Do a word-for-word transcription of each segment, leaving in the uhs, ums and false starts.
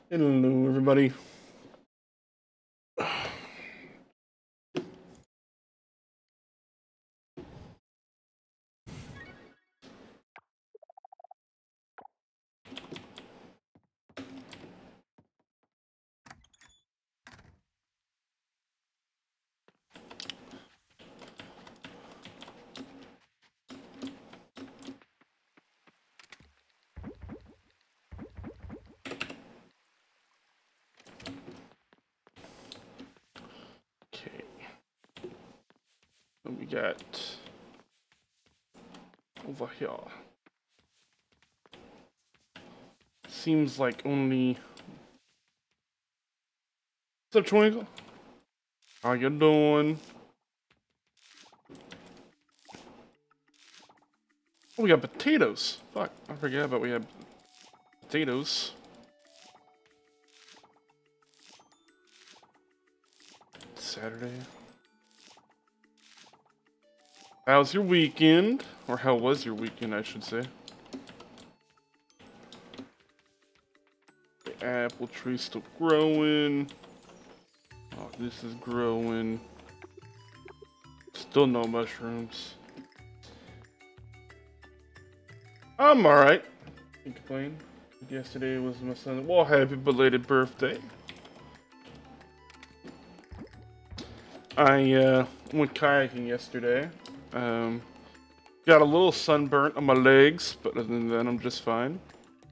Hello, everybody. Okay. What we got over here? Seems like only. What's up, Twinkle? How you doing? Oh, we got potatoes. Fuck, I forgot about we had potatoes. Saturday. How's your weekend? Or how was your weekend, I should say. The apple tree's still growing. Oh, this is growing. Still no mushrooms. I'm alright. Can't complain. Yesterday was my son's. Well, happy belated birthday. I uh, went kayaking yesterday. Um, got a little sunburnt on my legs, but other than that, I'm just fine.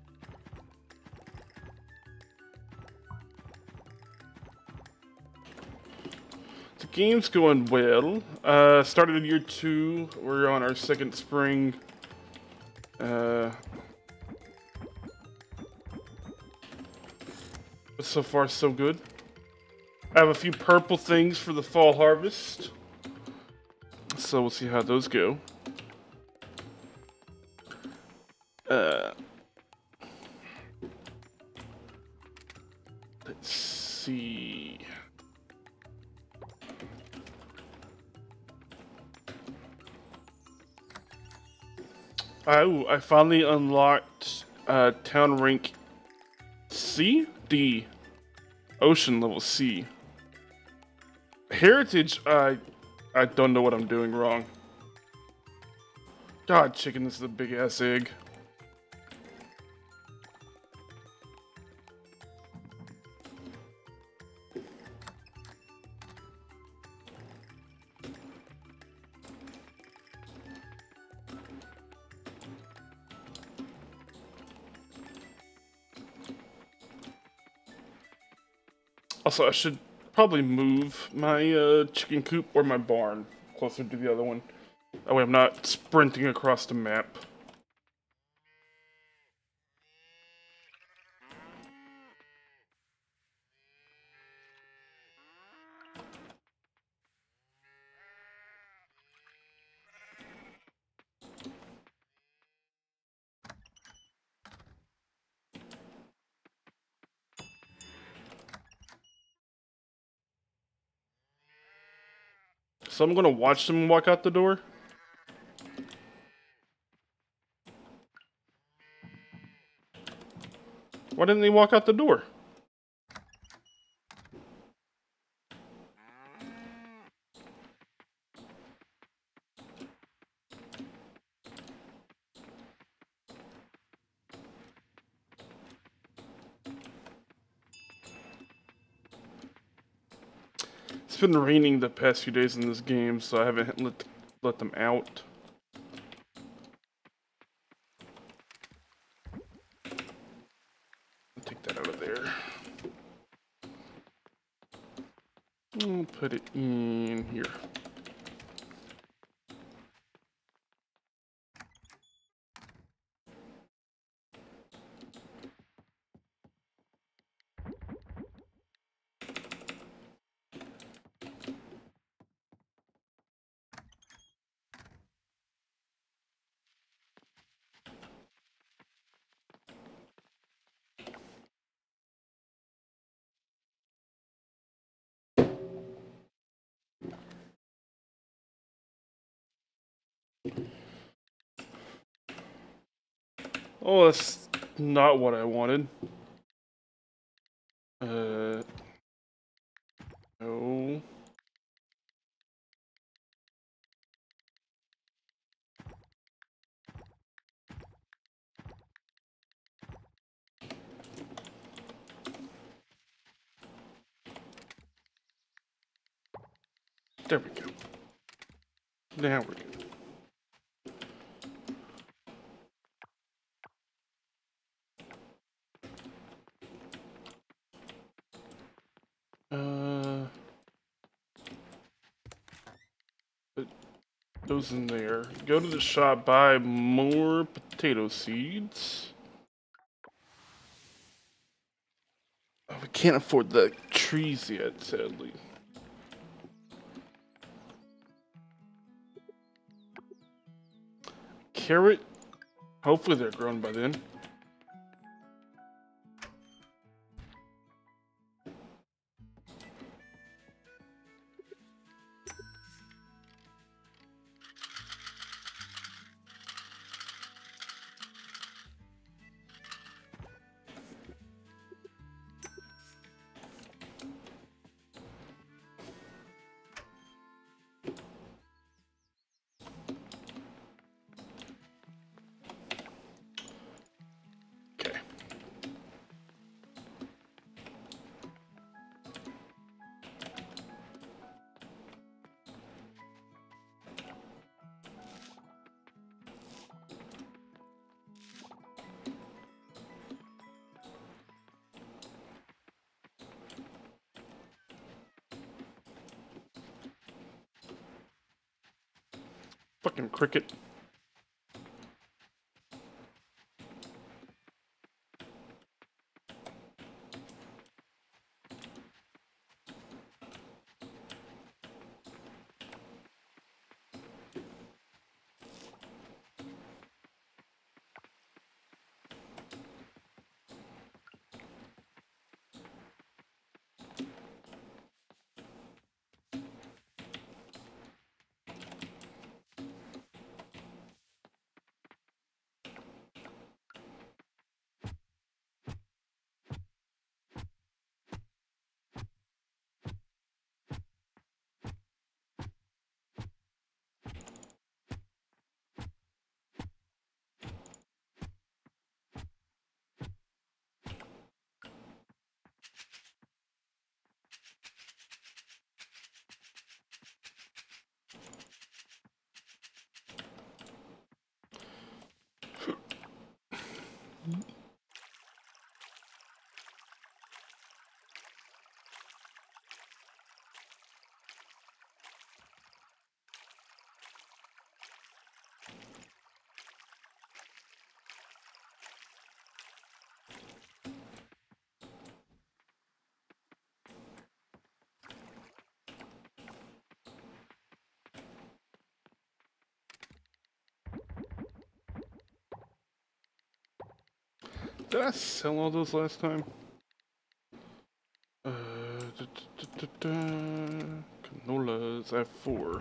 The game's going well. Uh, started year two. We're on our second spring. Uh, so far, so good. I have a few purple things for the fall harvest. So we'll see how those go. Uh, let's see. Oh, I finally unlocked uh, Town Rank C? D. Ocean level C. Heritage, I I don't know what I'm doing wrong. God, chicken, this is a big ass egg. Also, I should probably move my uh, chicken coop or my barn closer to the other one. That way I'm not sprinting across the map. So I'm gonna watch them walk out the door. Why didn't they walk out the door? It's been raining the past few days in this game, so I haven't let let them out. I'll take that out of there. I'll put it in here. Oh, that's not what I wanted. Uh, no. There we go. Now we're good. Uh, put those in there. Go to the shop, buy more potato seeds. Oh, we can't afford the trees yet, sadly. Carrot. Hopefully they're grown by then. Okay. Fucking cricket. Did I sell all those last time? Uh, da, da, da, da, da. Canolas, I have four.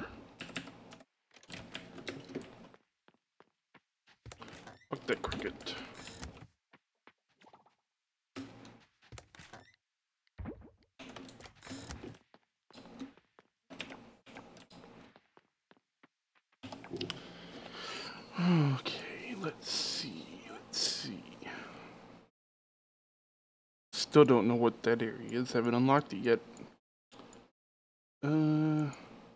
Fuck that cricket. Okay, let's see, let's see. Still don't know what that area is, haven't unlocked it yet. Uh...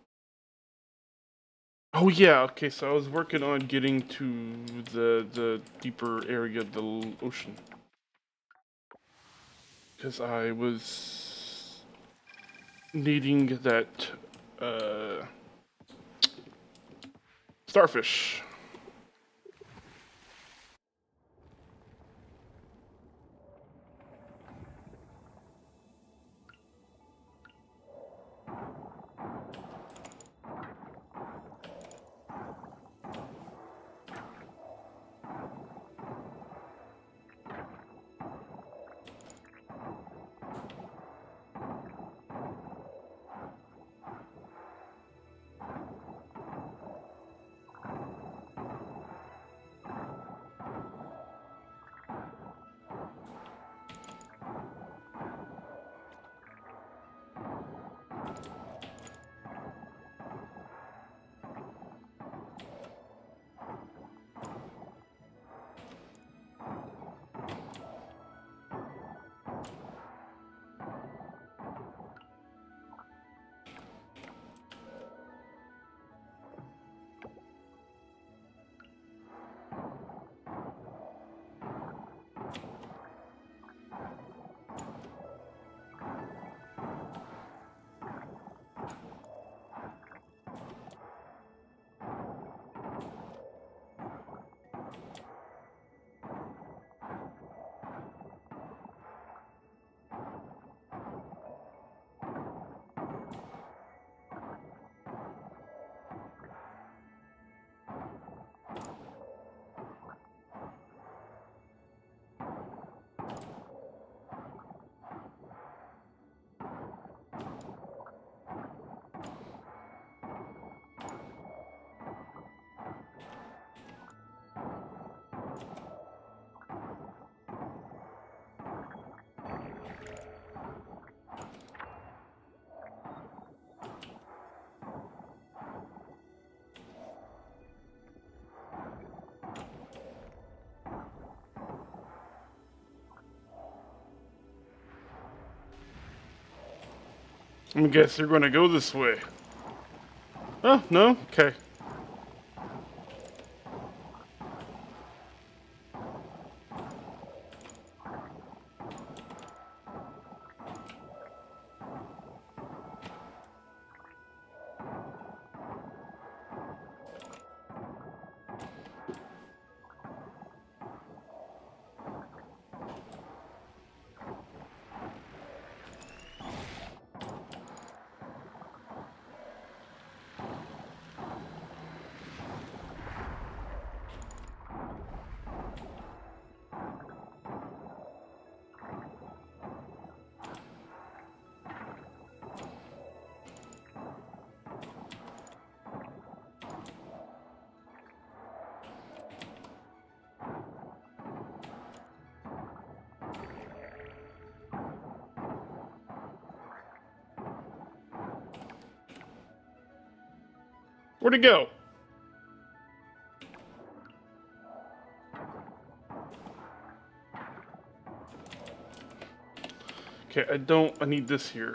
Oh yeah, okay, so I was working on getting to the, the deeper area of the ocean. Because I was needing that, uh... starfish. I guess you're gonna go this way. Oh, no? Okay. Where'd it go? Okay, I don't... I need this here.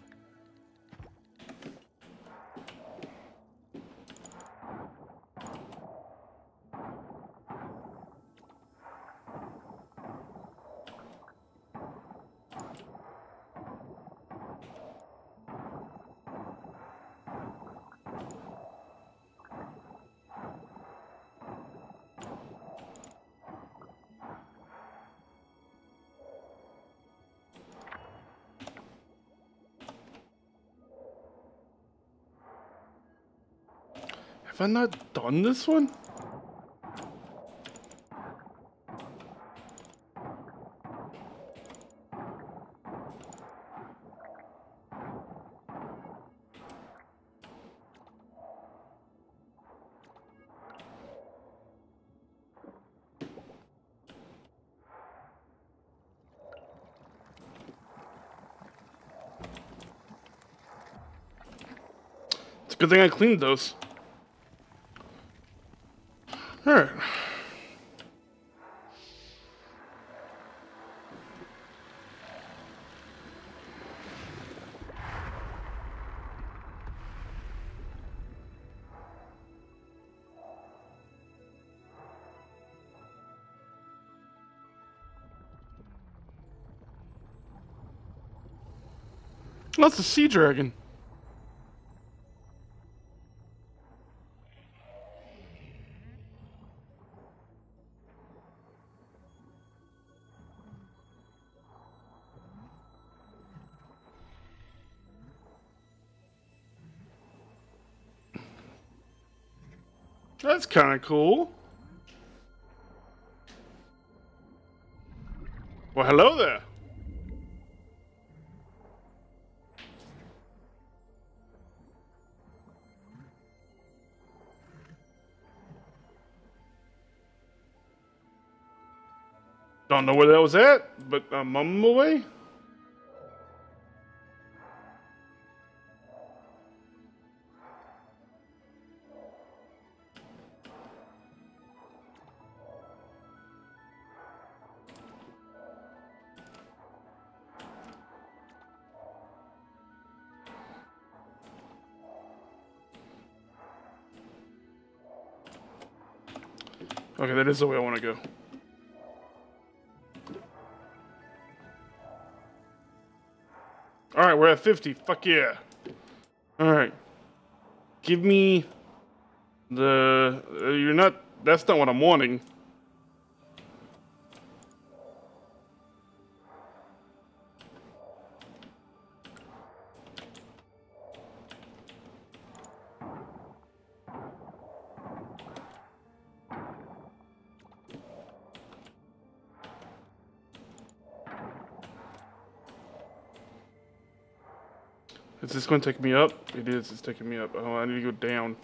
Have I not done this one? It's a good thing I cleaned those. Alright. That's a sea dragon. That's kind of cool. Well, hello there. Don't know where that was at, but I'm on my way. Okay, that is the way I want to go. Alright, we're at fifty. Fuck yeah. Alright. Give me the... Uh, you're not... That's not what I'm wanting. Is this going to take me up? It is. It's taking me up. Oh, I need to go down.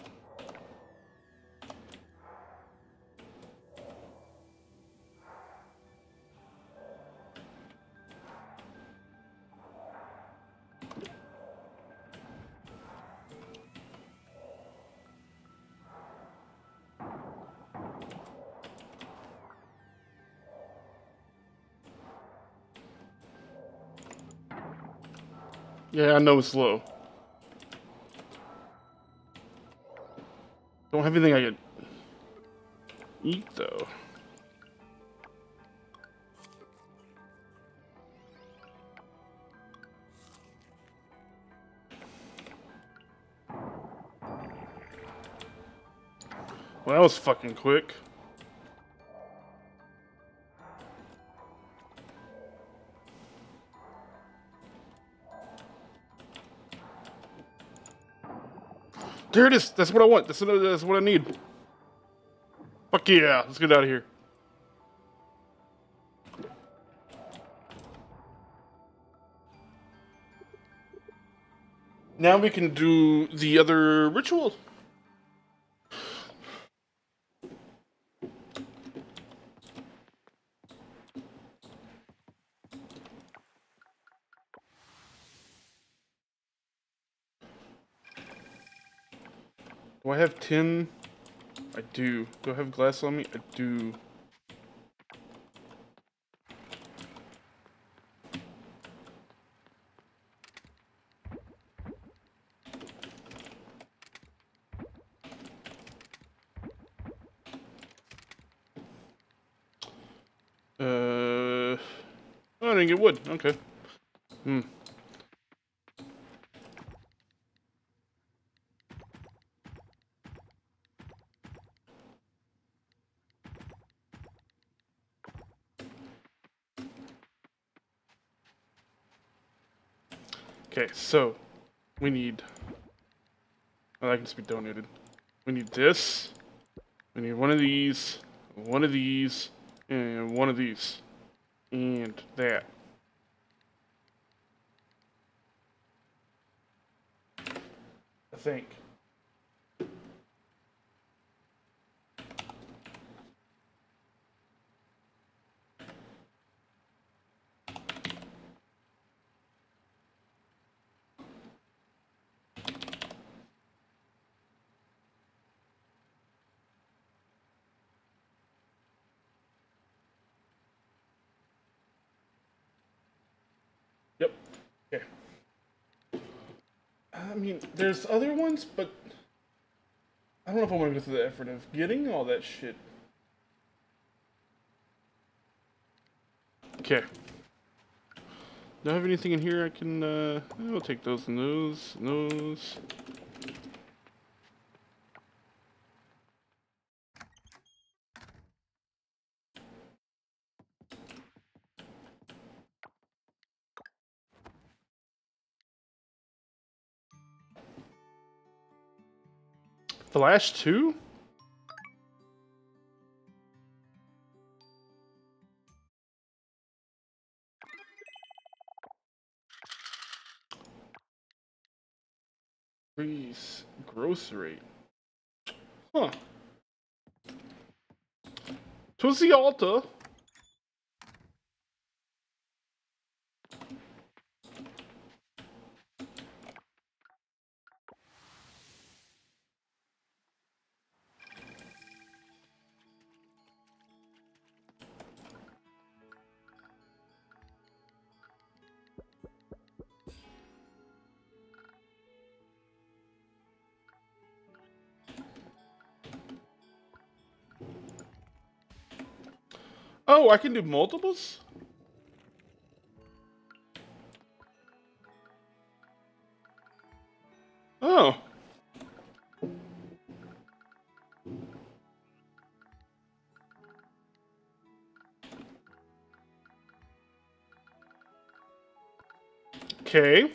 Yeah, I know it's low. Don't have anything I can eat though. Well, that was fucking quick. There it is. That's what I want. That's, that's what I need. Fuck yeah. Let's get out of here. Now we can do the other ritual. Do I have tin? I do. Do I have glass on me? I do. Uh, oh, I didn't get wood. Okay. Hmm. Okay, so we need. Oh, that can just be donated. We need this. We need one of these, one of these, and one of these, and that. I think. Yep. Okay. I mean, there's other ones, but I don't know if I want to go through the effort of getting all that shit. Okay. Do I have anything in here I can, uh, I'll take those and those and those. The last two? Please, grocery. Huh. To the altar. Oh, I can do multiples? Oh. Okay.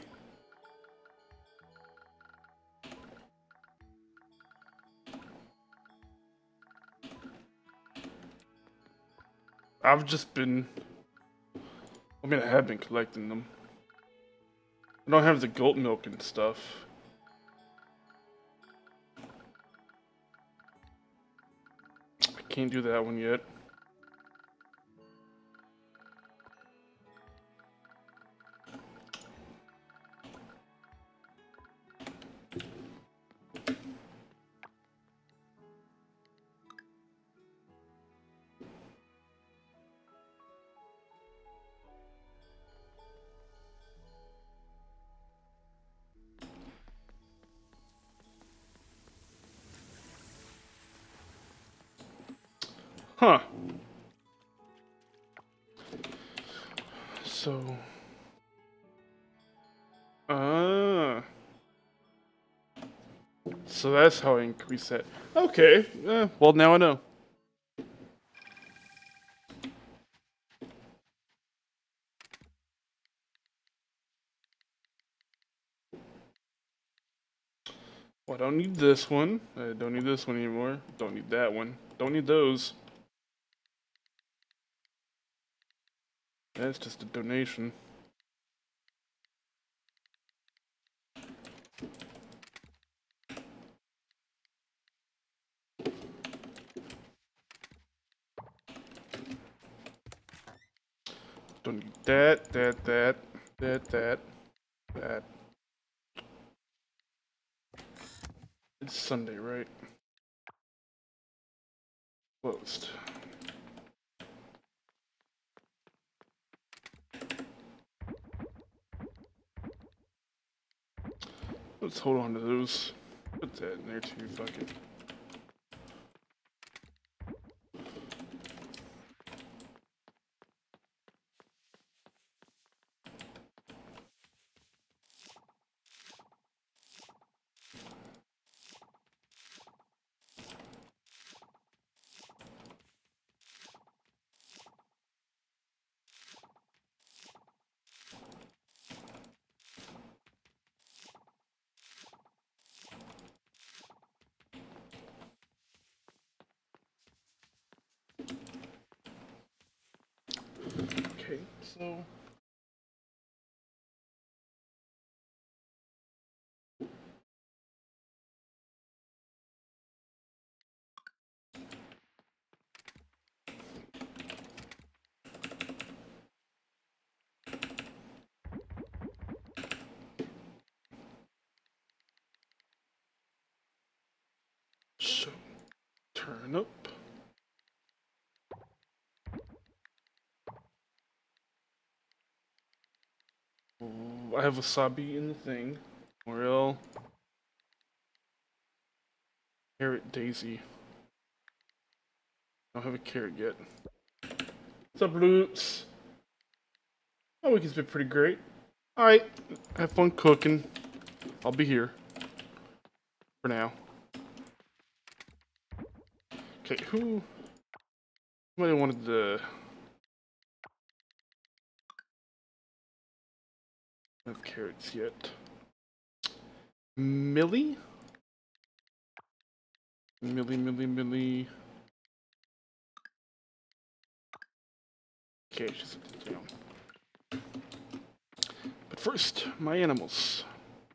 I've just been... I mean, I have been collecting them. I don't have the goat milk and stuff. I can't do that one yet. Huh. So. Ah. So that's how I increase that. Okay. Eh, well, now I know. Well, I don't need this one. I don't need this one anymore. Don't need that one. Don't need those. That's just a donation. Don't need that, that, that, that, that, that. It's Sunday, right? Closed. Let's hold on to those. Put that in there too, fuck it. Okay, so so turnip. Ooh, I have wasabi in the thing. Morel. Carrot daisy. I don't have a carrot yet. What's up, Loops? My week has been pretty great. Alright, have fun cooking. I'll be here. For now. Okay, who... Somebody wanted to... have carrots yet. Millie? Millie, Millie, Millie. Okay, she's down. But first, my animals.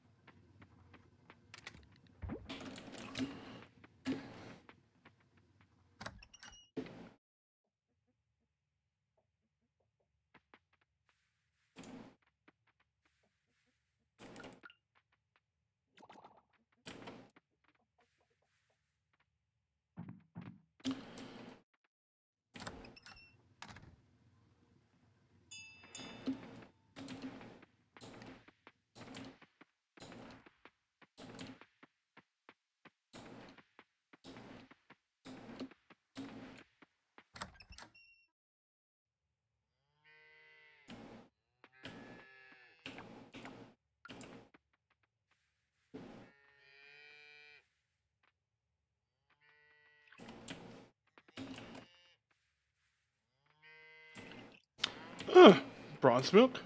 Uh, bronze milk?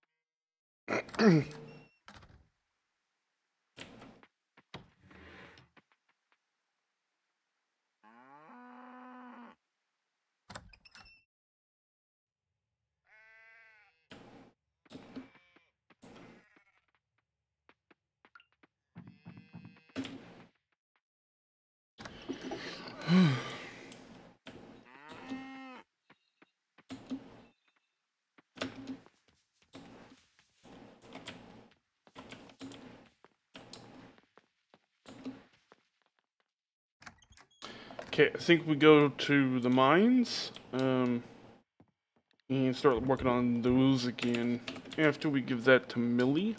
Okay, I think we go to the mines, um, and start working on those again after we give that to Millie.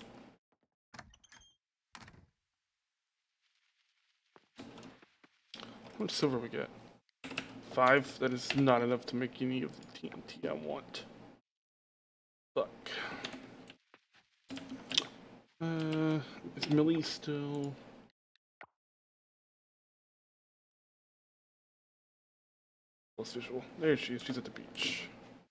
How much silver we got? Five, that is not enough to make any of the T N T I want. Fuck. Uh, is Millie still... Plus visual. There she is, she's at the beach.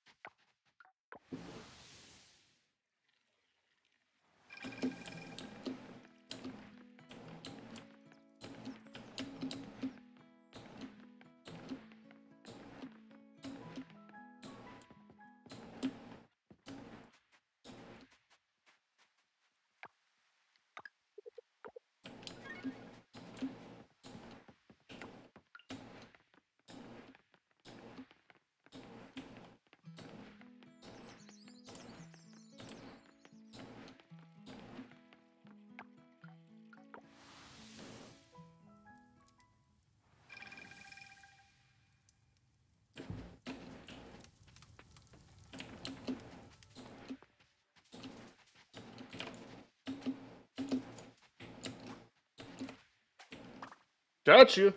Got you.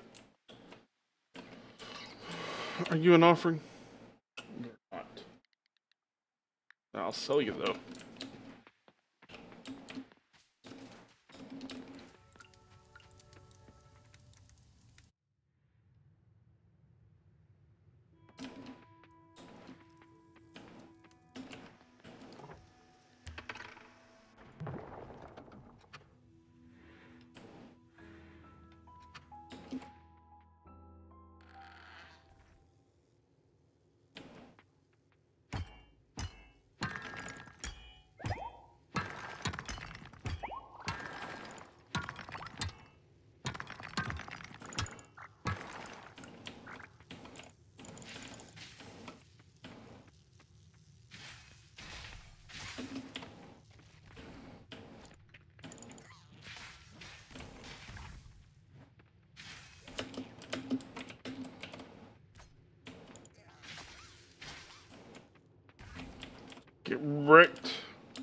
Are you an offering? You're not. I'll sell you though. Get wrecked.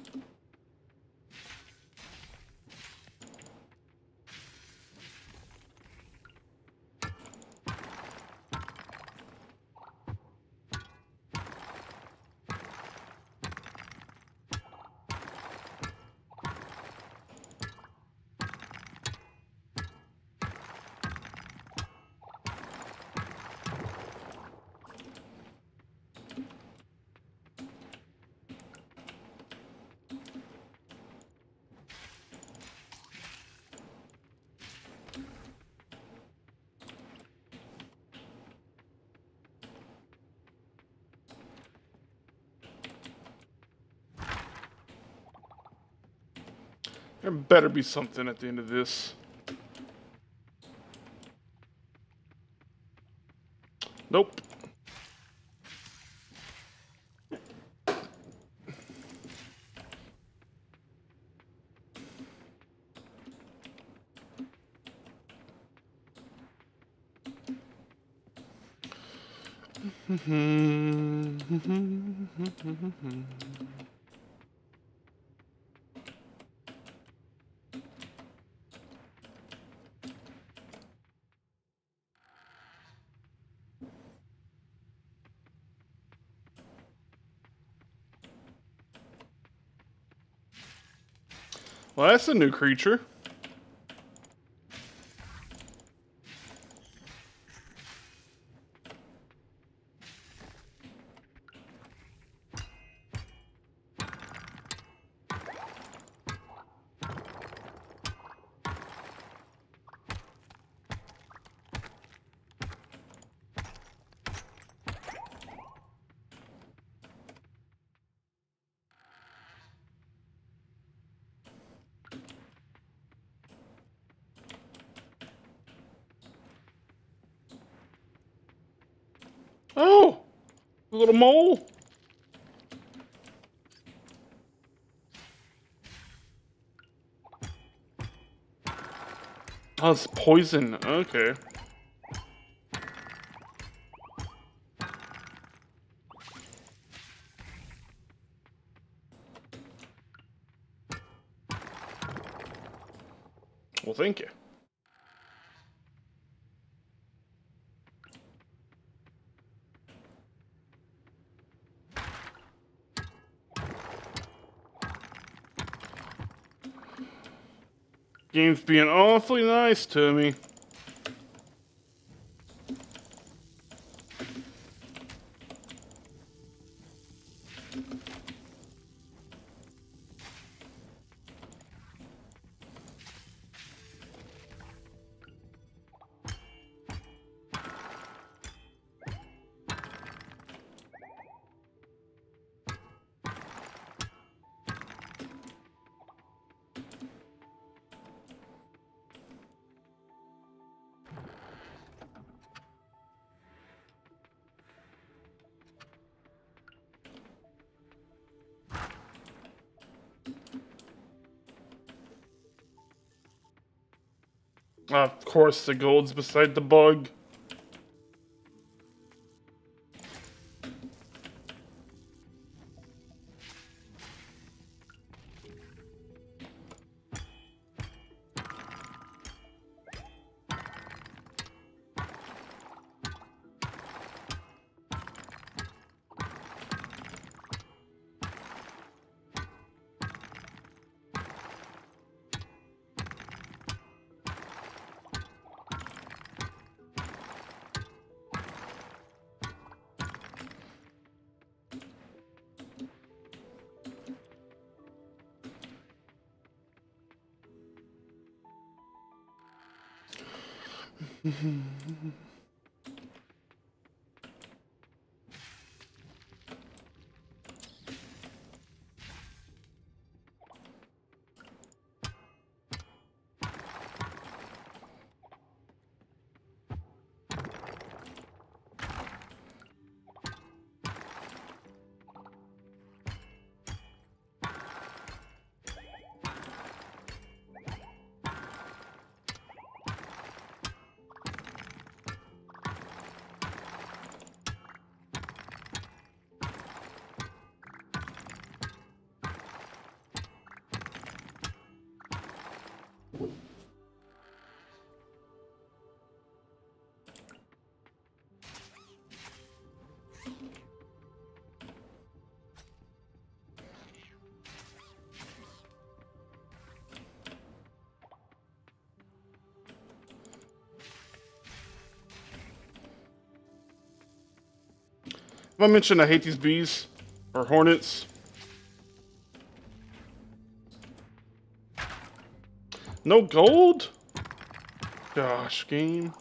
There better be something at the end of this. Nope. Well, that's a new creature. Oh, a little mole. Oh, it's poison. Okay. Well, thank you. Game's being awfully nice to me. Uh, of course, the gold's beside the bug. Have I mentioned I hate these bees? Or hornets? No gold? Gosh, game.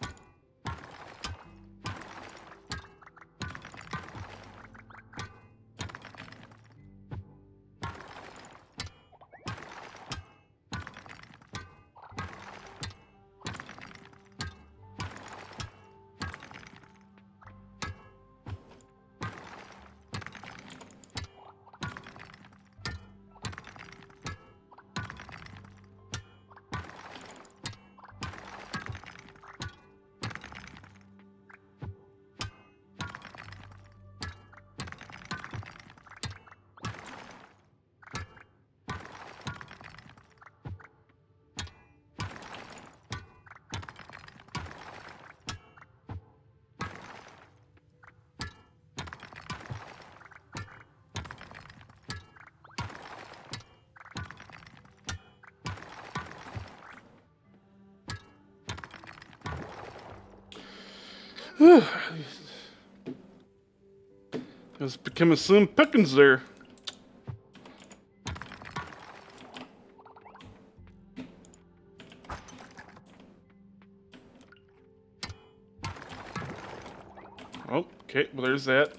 It's becoming slim pickings there. Oh, okay, well there's that.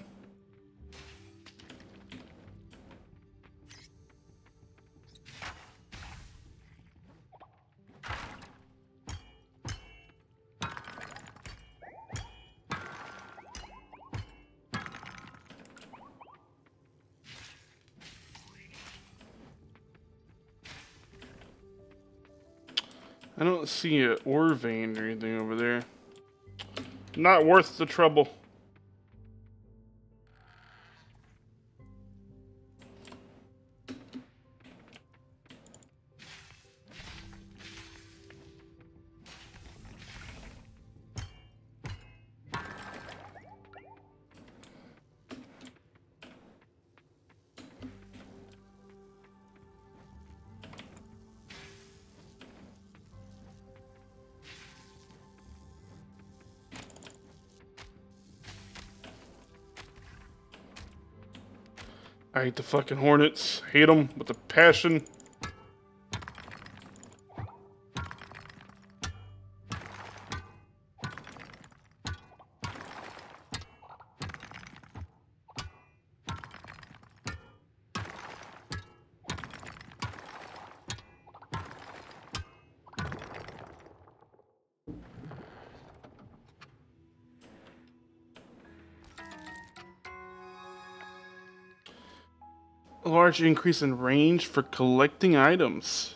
I don't see an ore vein or anything over there. Not worth the trouble. I hate the fucking hornets. Hate them with a passion. A large increase in range for collecting items.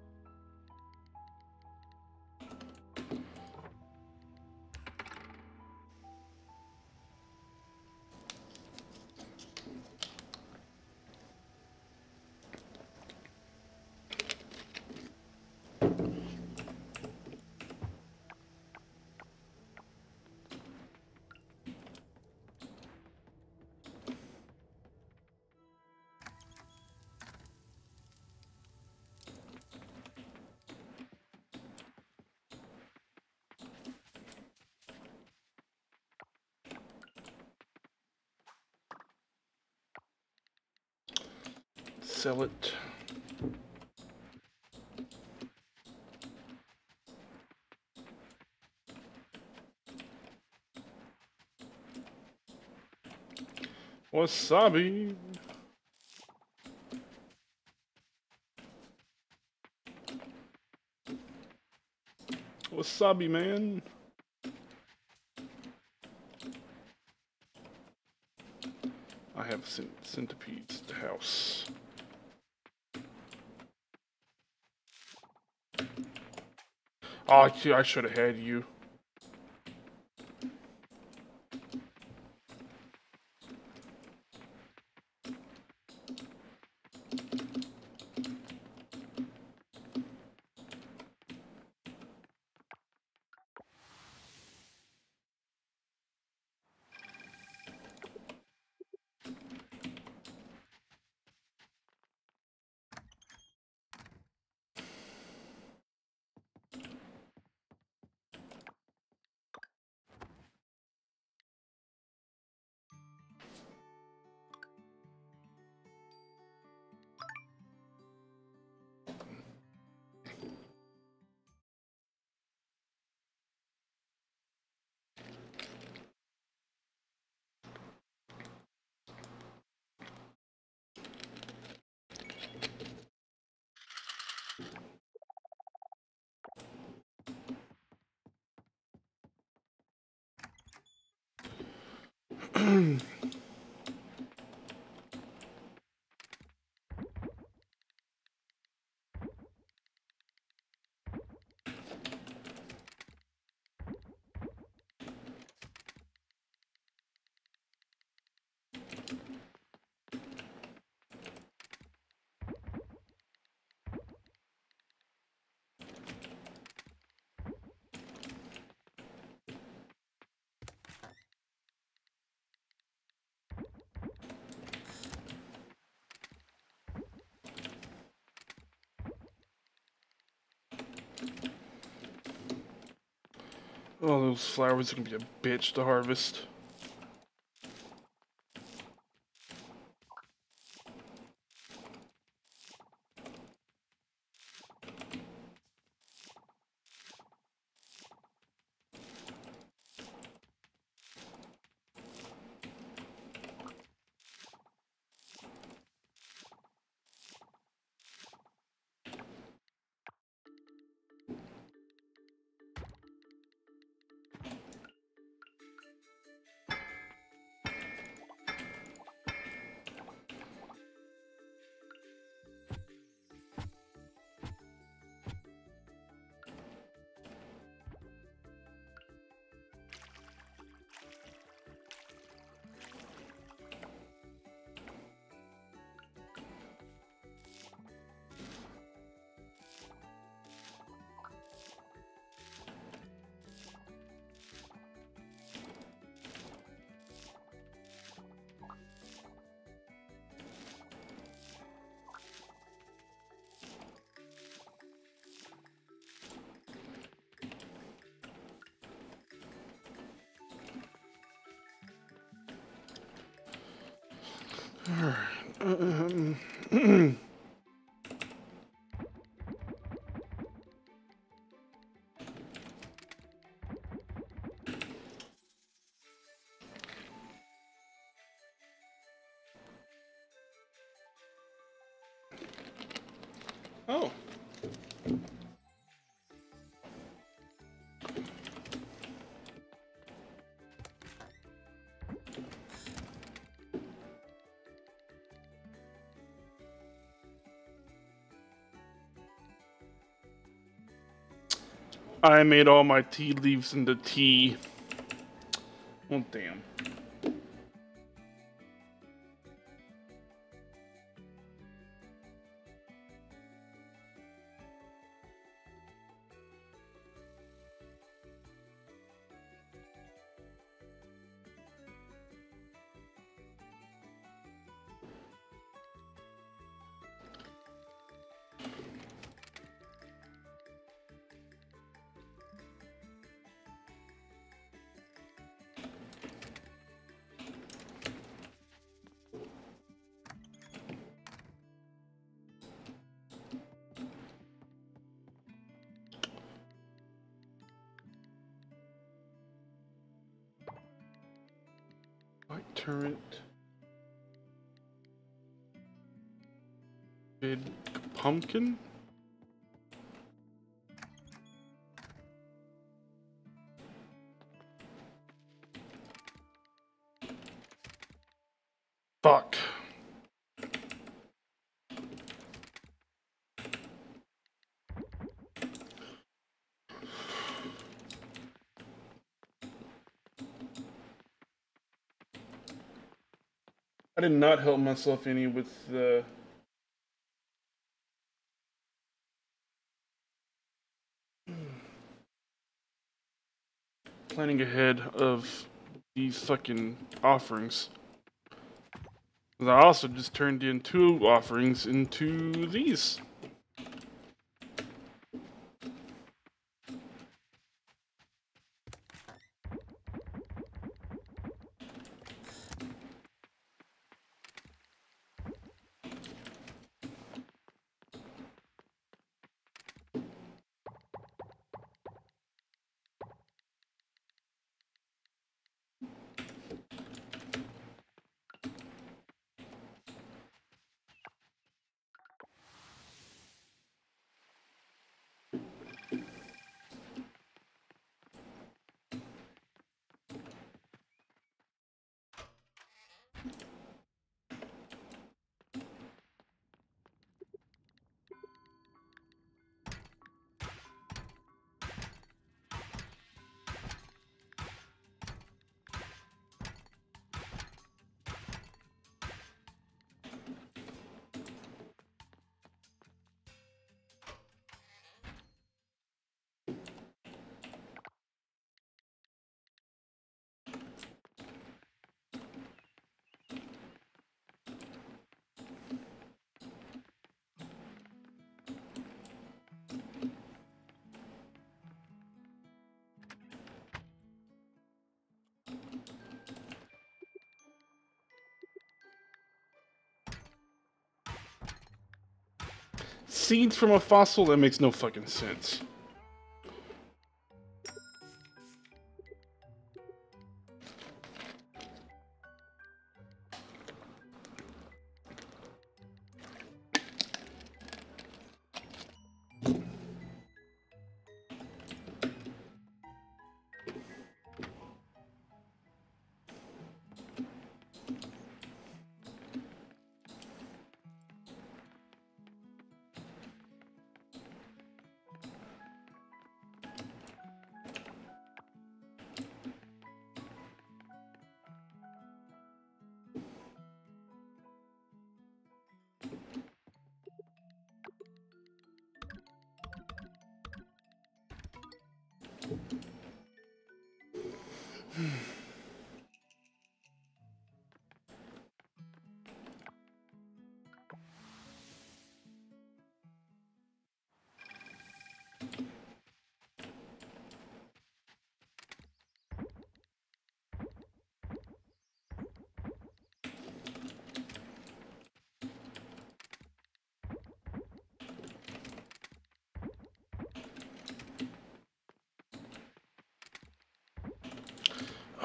Sell it. Wasabi. Wasabi, man. I have centipedes at the house. Oh, I should have had you. Oh, those flowers are gonna be a bitch to harvest. Alright. Um, oh. I made all my tea leaves into tea. Oh, damn. White turret. Big pumpkin? Fuck. I did not help myself any with the... planning ahead of these fucking offerings. I also just turned in two offerings into these. Seeds from a fossil? That makes no fucking sense.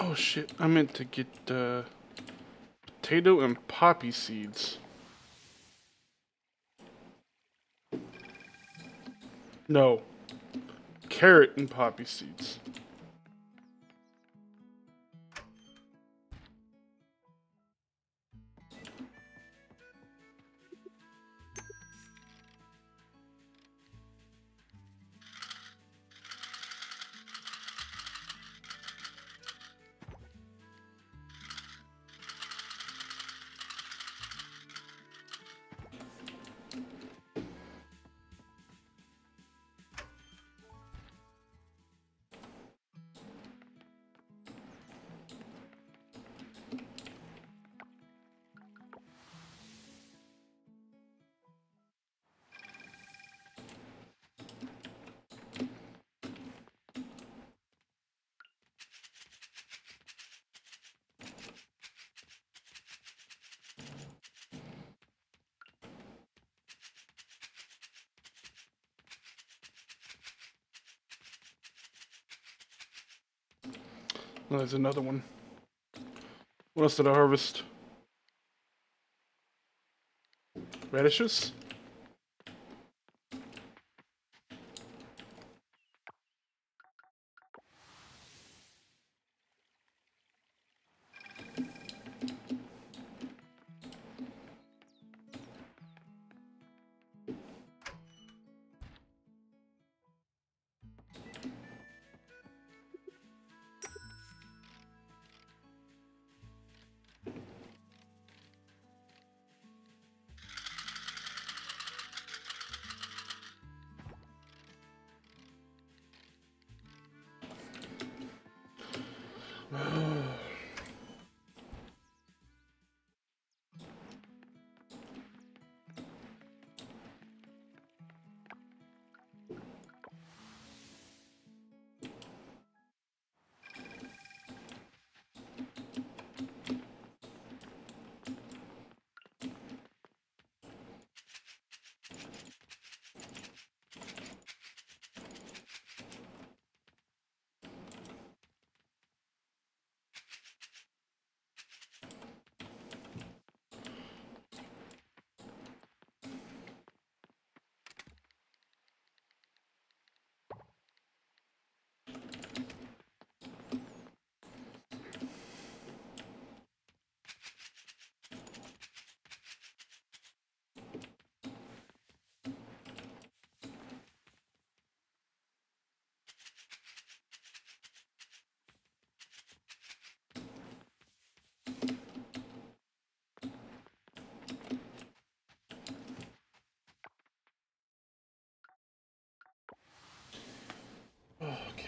Oh shit, I meant to get uh, potato and poppy seeds. No. Carrot and poppy seeds. Oh, there's another one. What else did I harvest? Radishes? Okay.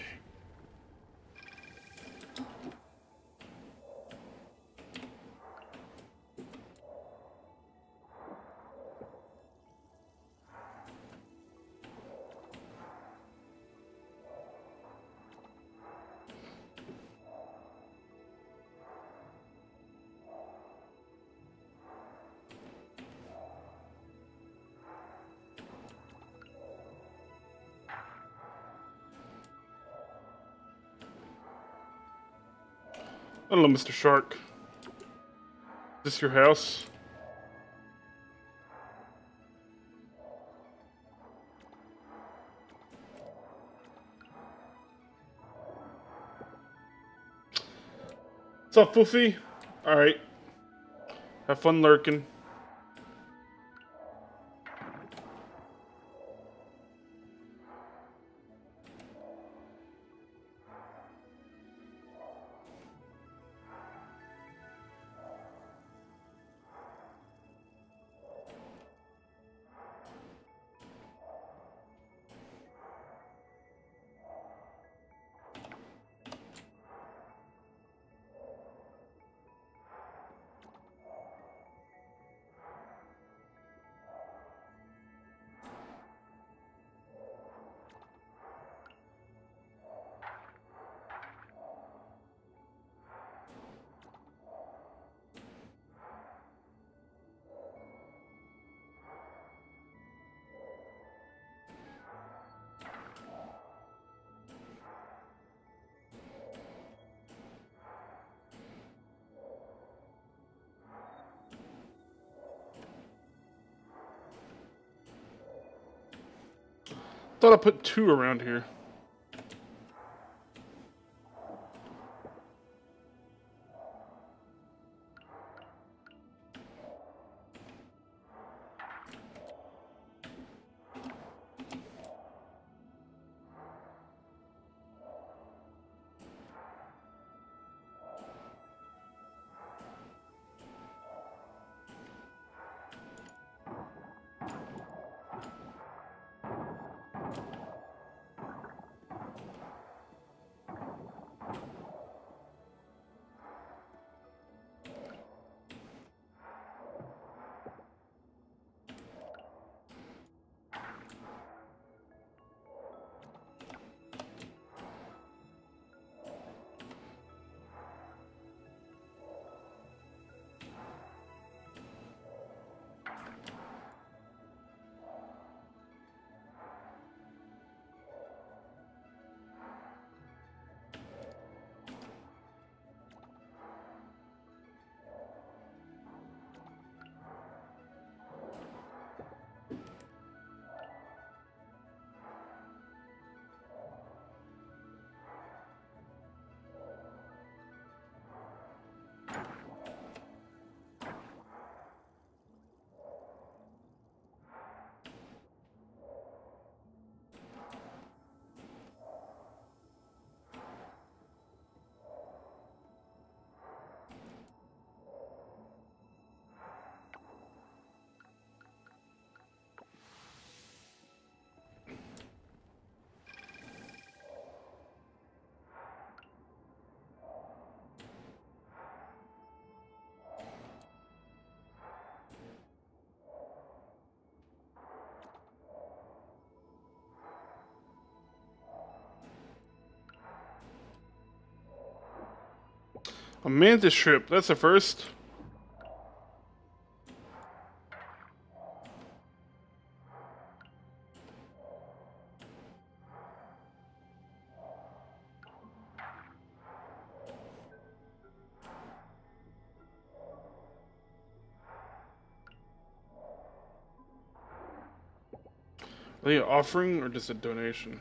Hello, Mister Shark. Is this your house? What's up, Foofy? Alright. Have fun lurking. Thought I put two around here. A mantis shrimp. That's the first. Are they offering or just a donation?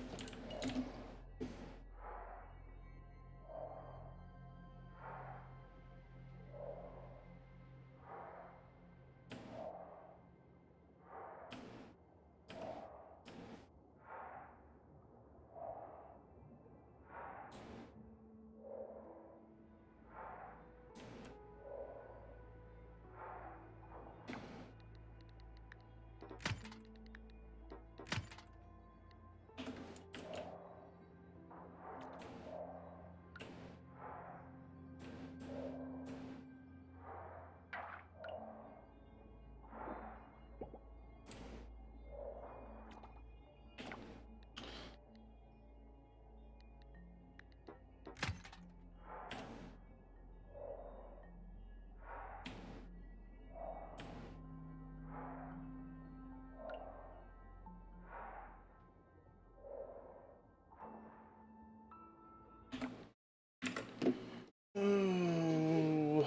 Ooh.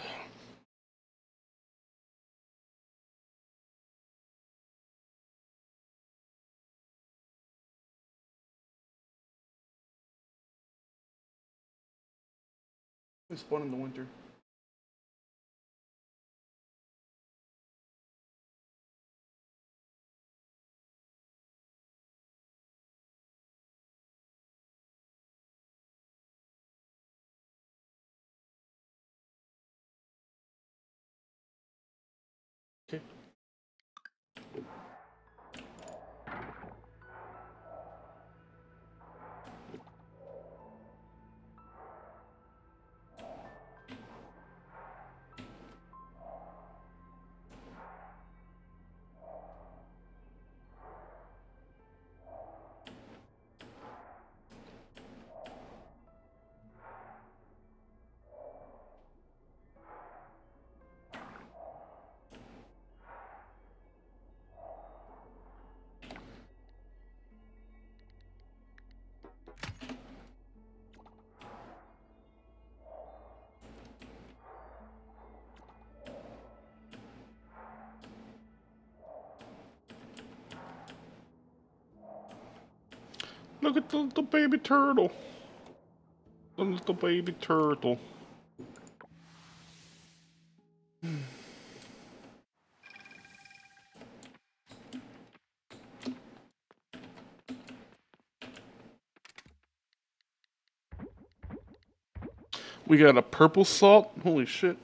We spawn in the winter. Okay. Look at the little baby turtle. The little baby turtle. We got a purple salt. Holy shit.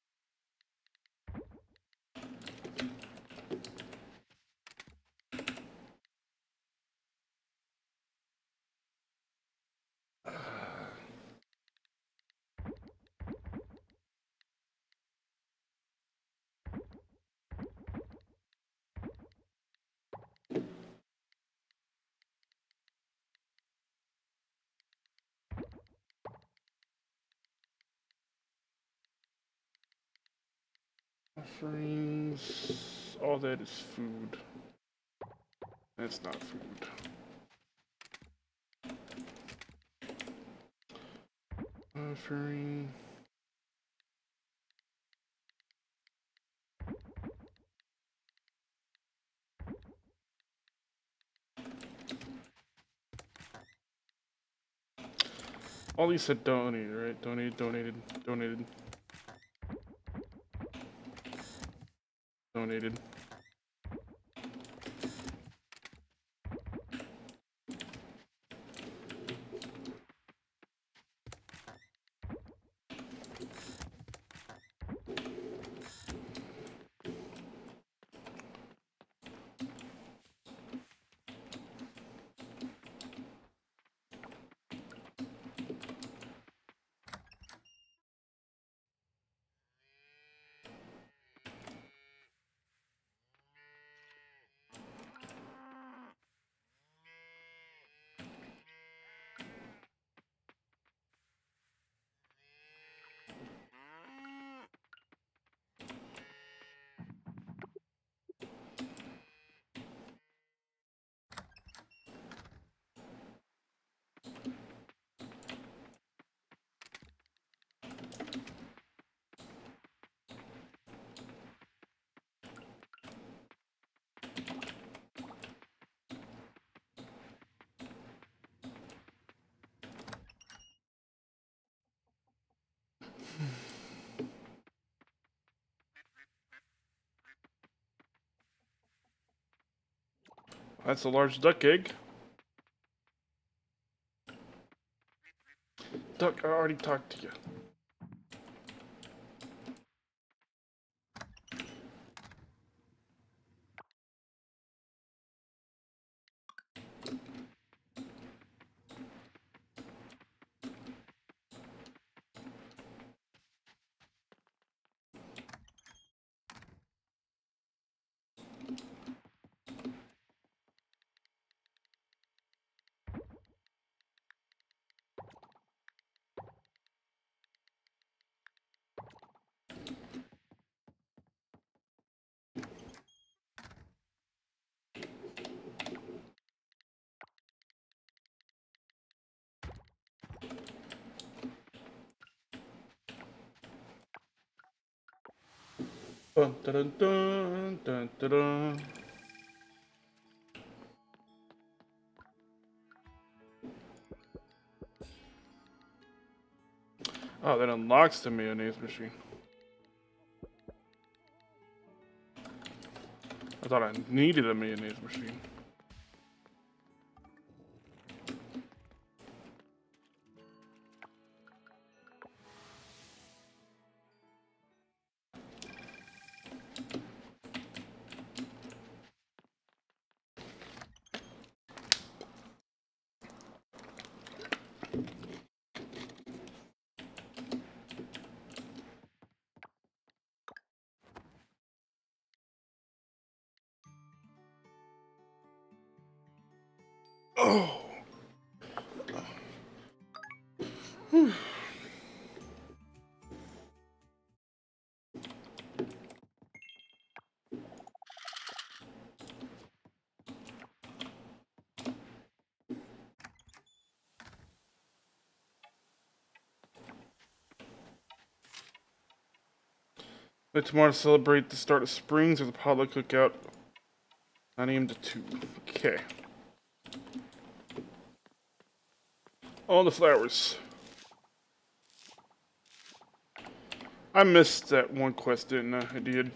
Offerings. All that is food. That's not food. Offering. All these said donated, right? Donated, donated, donated. Donated. That's a large duck egg. Duck, I already talked to you. Dun dun dun dun dun dun. Oh, that unlocks the mayonnaise machine. I thought I needed a mayonnaise machine. Oh. Whew. But tomorrow to celebrate the start of springs with a potluck cookout. nine A M to two. Okay. All the flowers. I missed that one quest, didn't I? I did.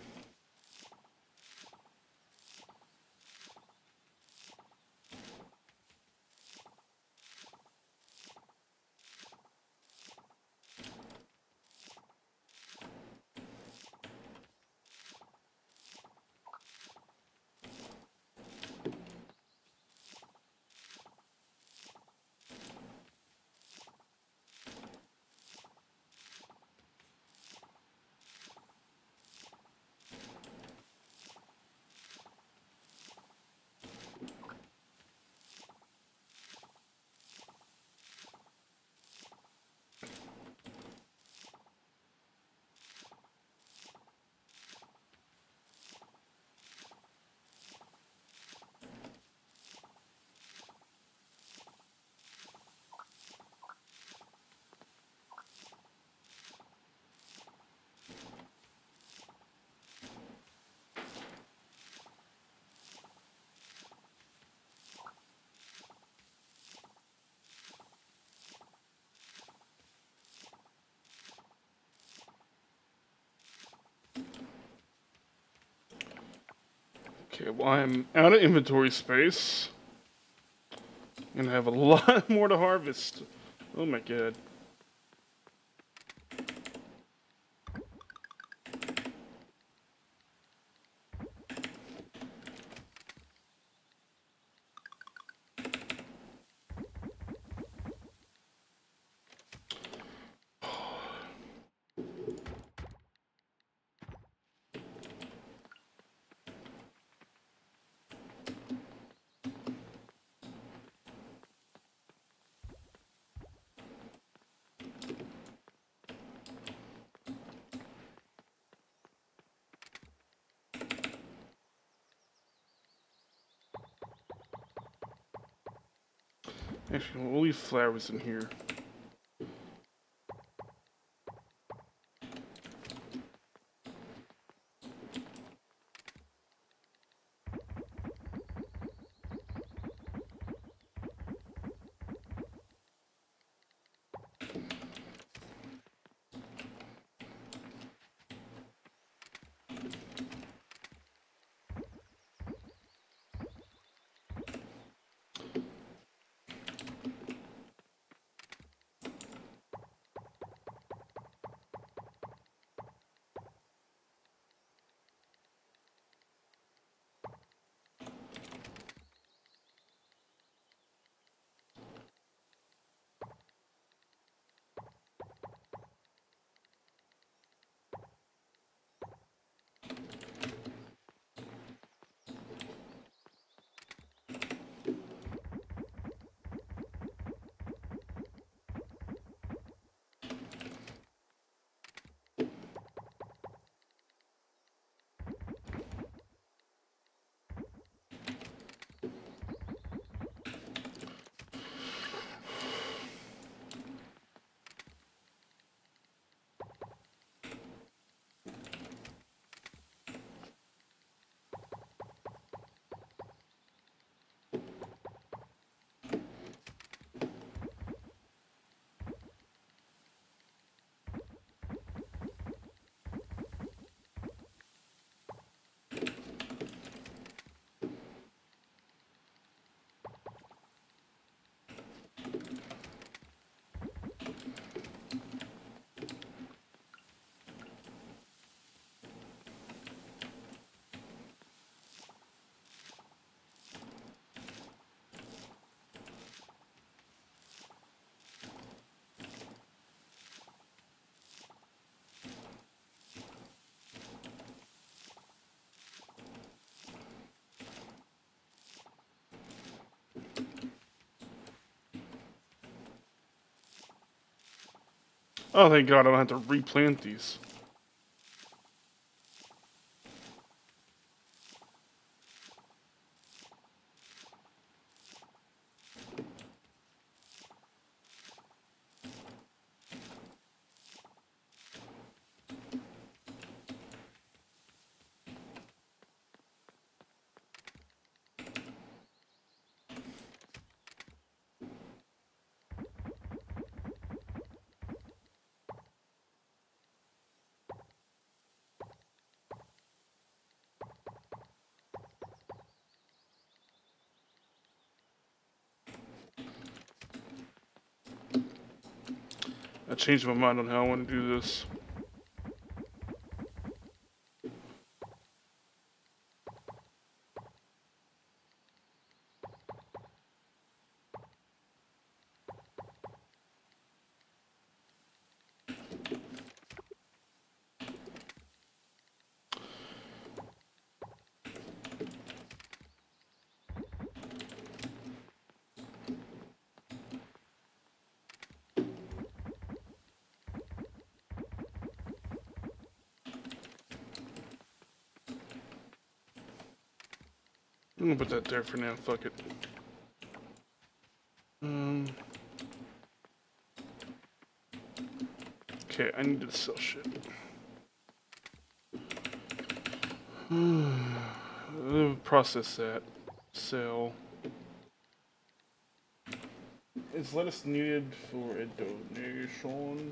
Okay, well, I'm out of inventory space. I'm gonna have a lot more to harvest. Oh my god. Actually, we'll leave flowers in here. Oh, thank God I don't have to replant these. changed my mind on how I want to do this. I'm gonna put that there for now. Fuck it. Um. Okay, I need to sell shit. Uh, process that. Sell. Is lettuce needed for a donation?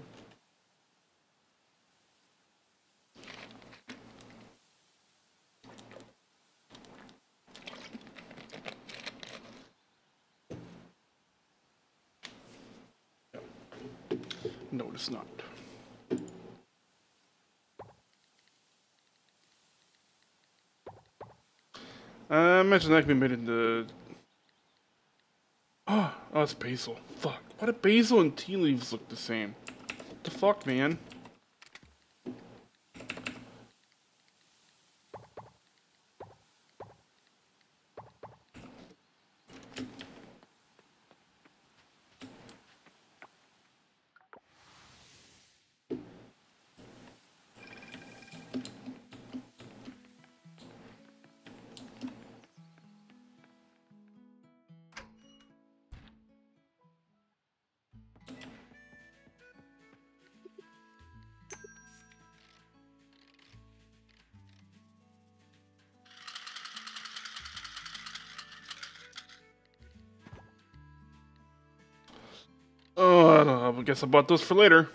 No, it's not. I imagine that can be made into. Oh, oh, it's basil. Fuck. Why do basil and tea leaves look the same? What the fuck, man? Oh, I, don't know. I guess I bought those for later.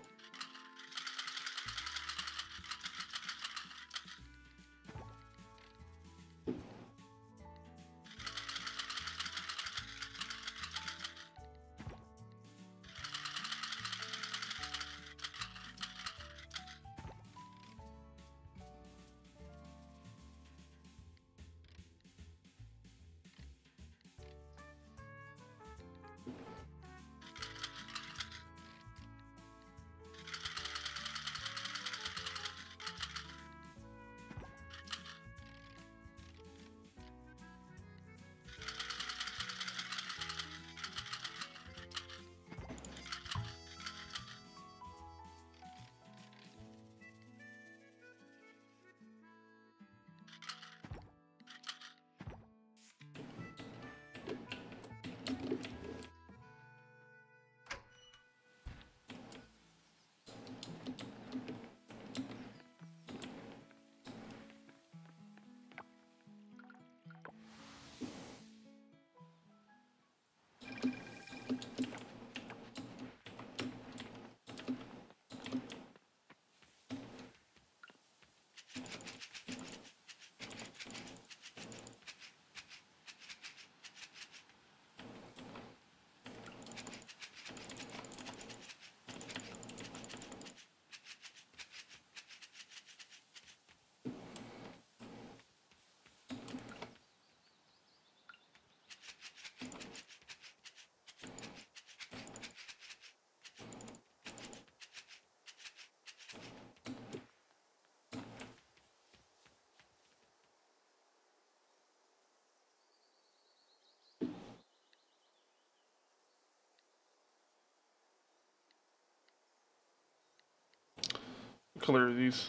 What color are these?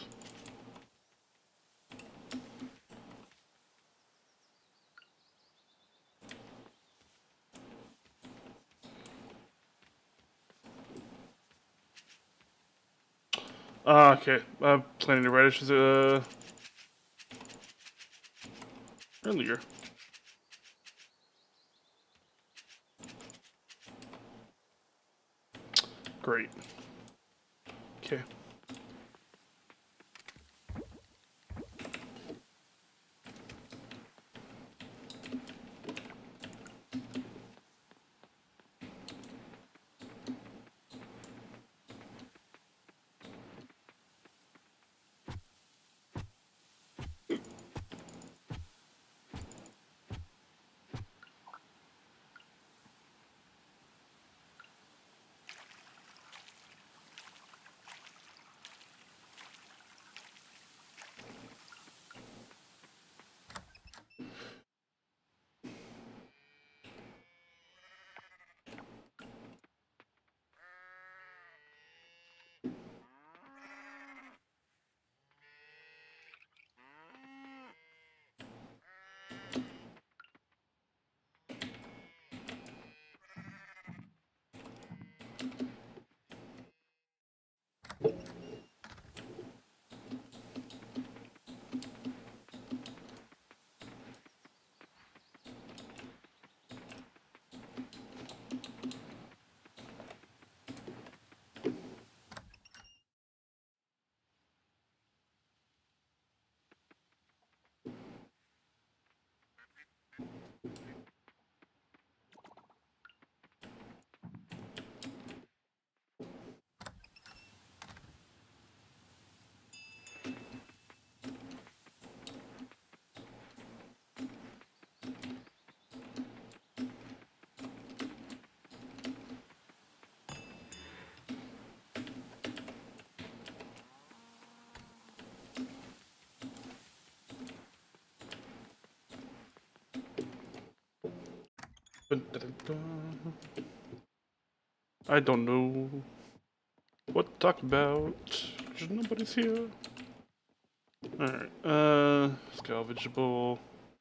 Ah, okay. I'm planting the radishes uh, earlier. Great. Okay. I don't know what to talk about. Cause nobody's here. Alright, uh, salvageable.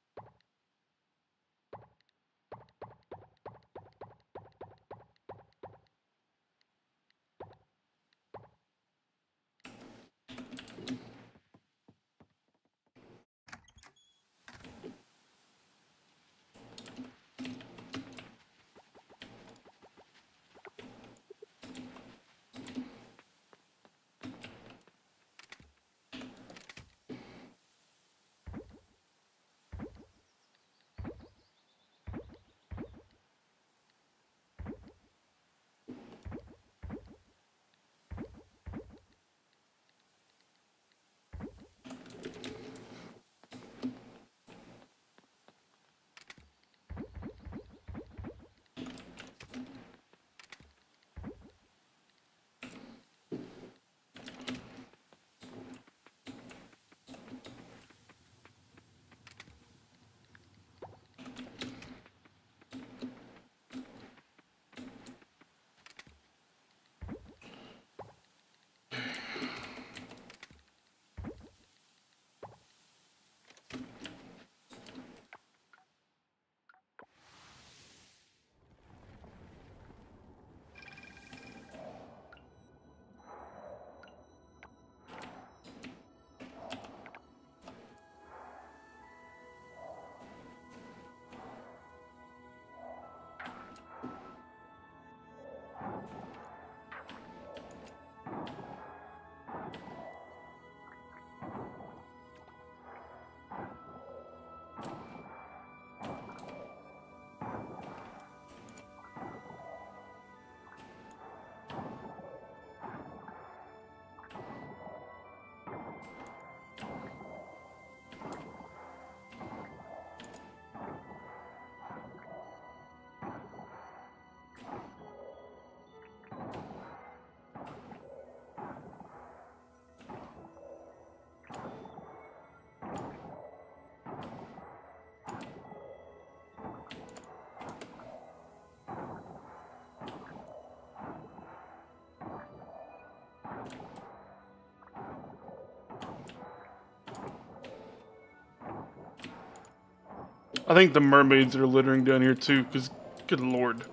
I think the mermaids are littering down here too, because good lord.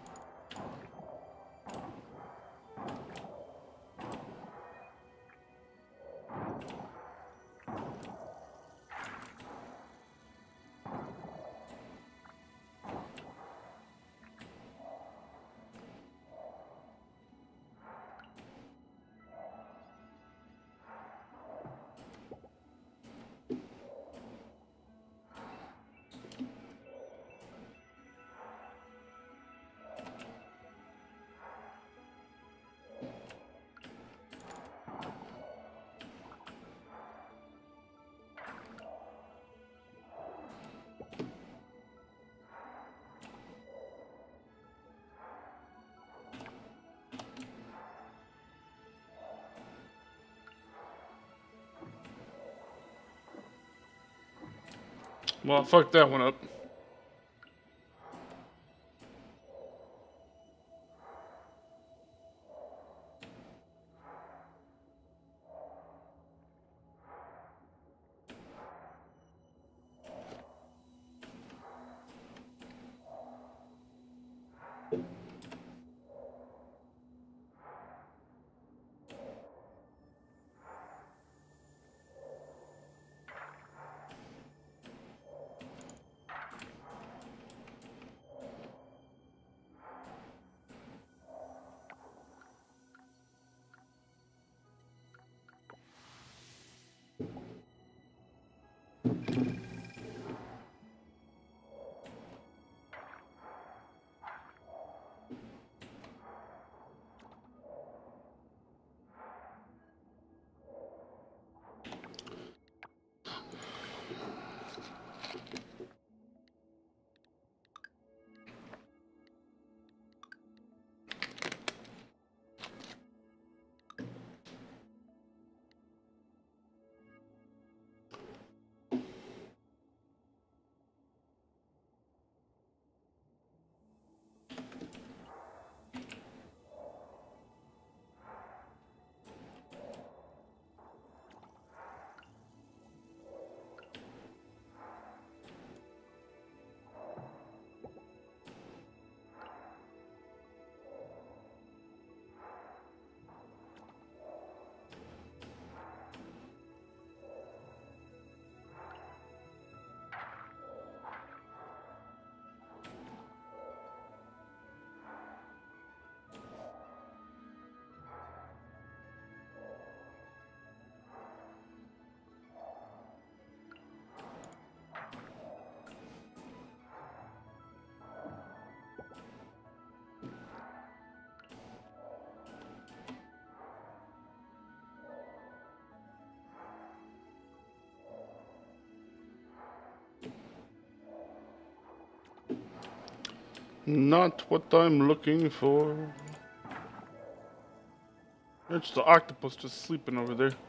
Well, fuck that one up. Not what I'm looking for. There's the octopus just sleeping over there.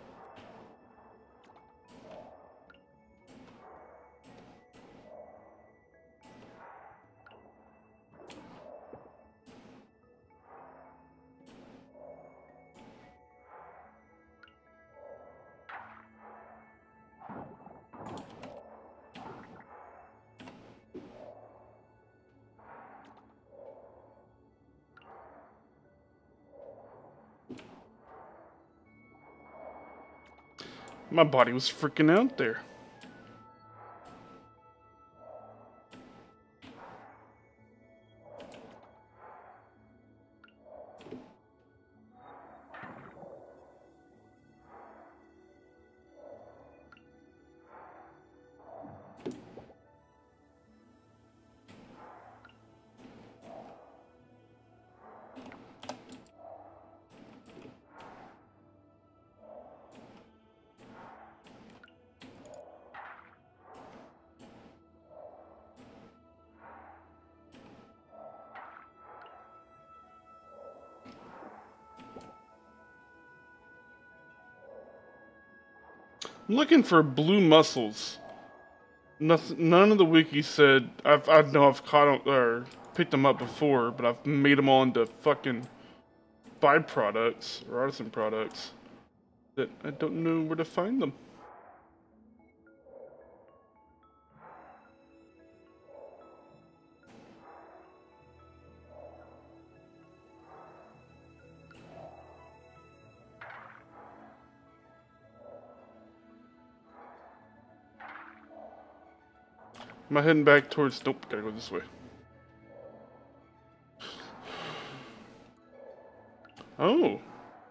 My body was freaking out there. I'm looking for blue mussels. Nothing, none of the wikis said. I've, I know I've caught them or picked them up before, but I've made them all into fucking byproducts or artisan products that I don't know where to find them. Am I heading back towards... Nope, gotta go this way. Oh.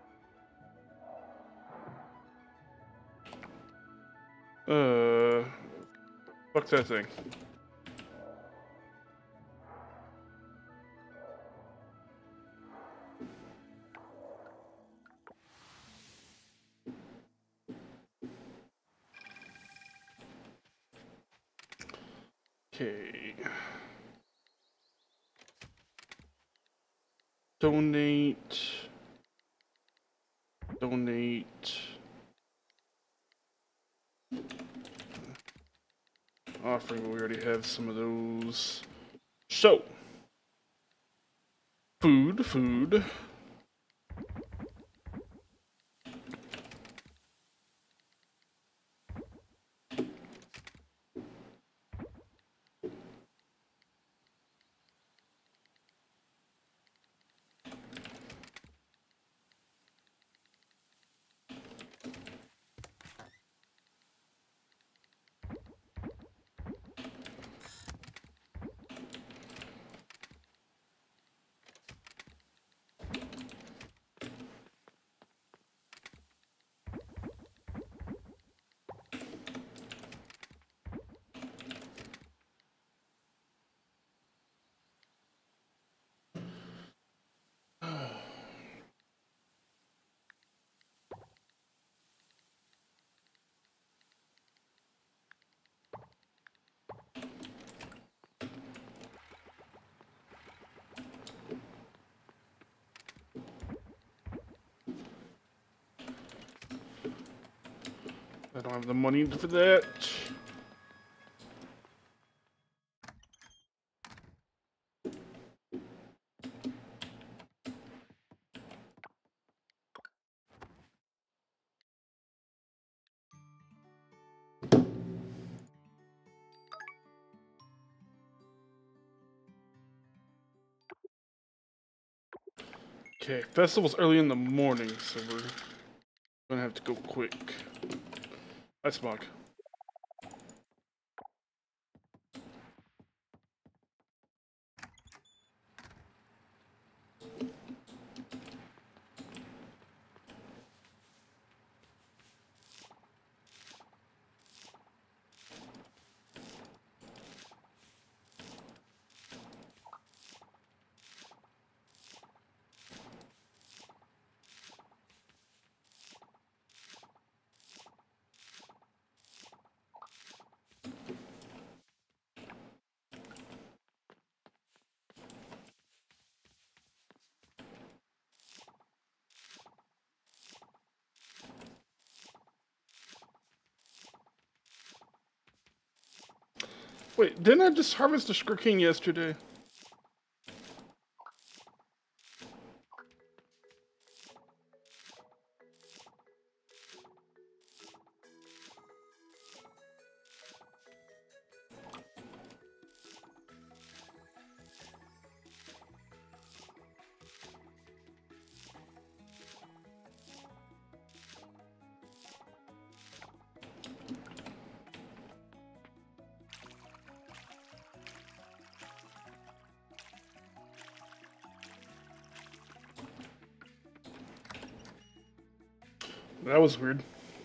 Uh... Fuck that thing. Okay. Donate. Donate. Offering, but we already have some of those. So. Food, food. I don't have the money for that. Okay, festival's early in the morning, so we're gonna have to go quick. Hi, Smog. Wait, didn't I just harvest a Sugar King yesterday? That was weird.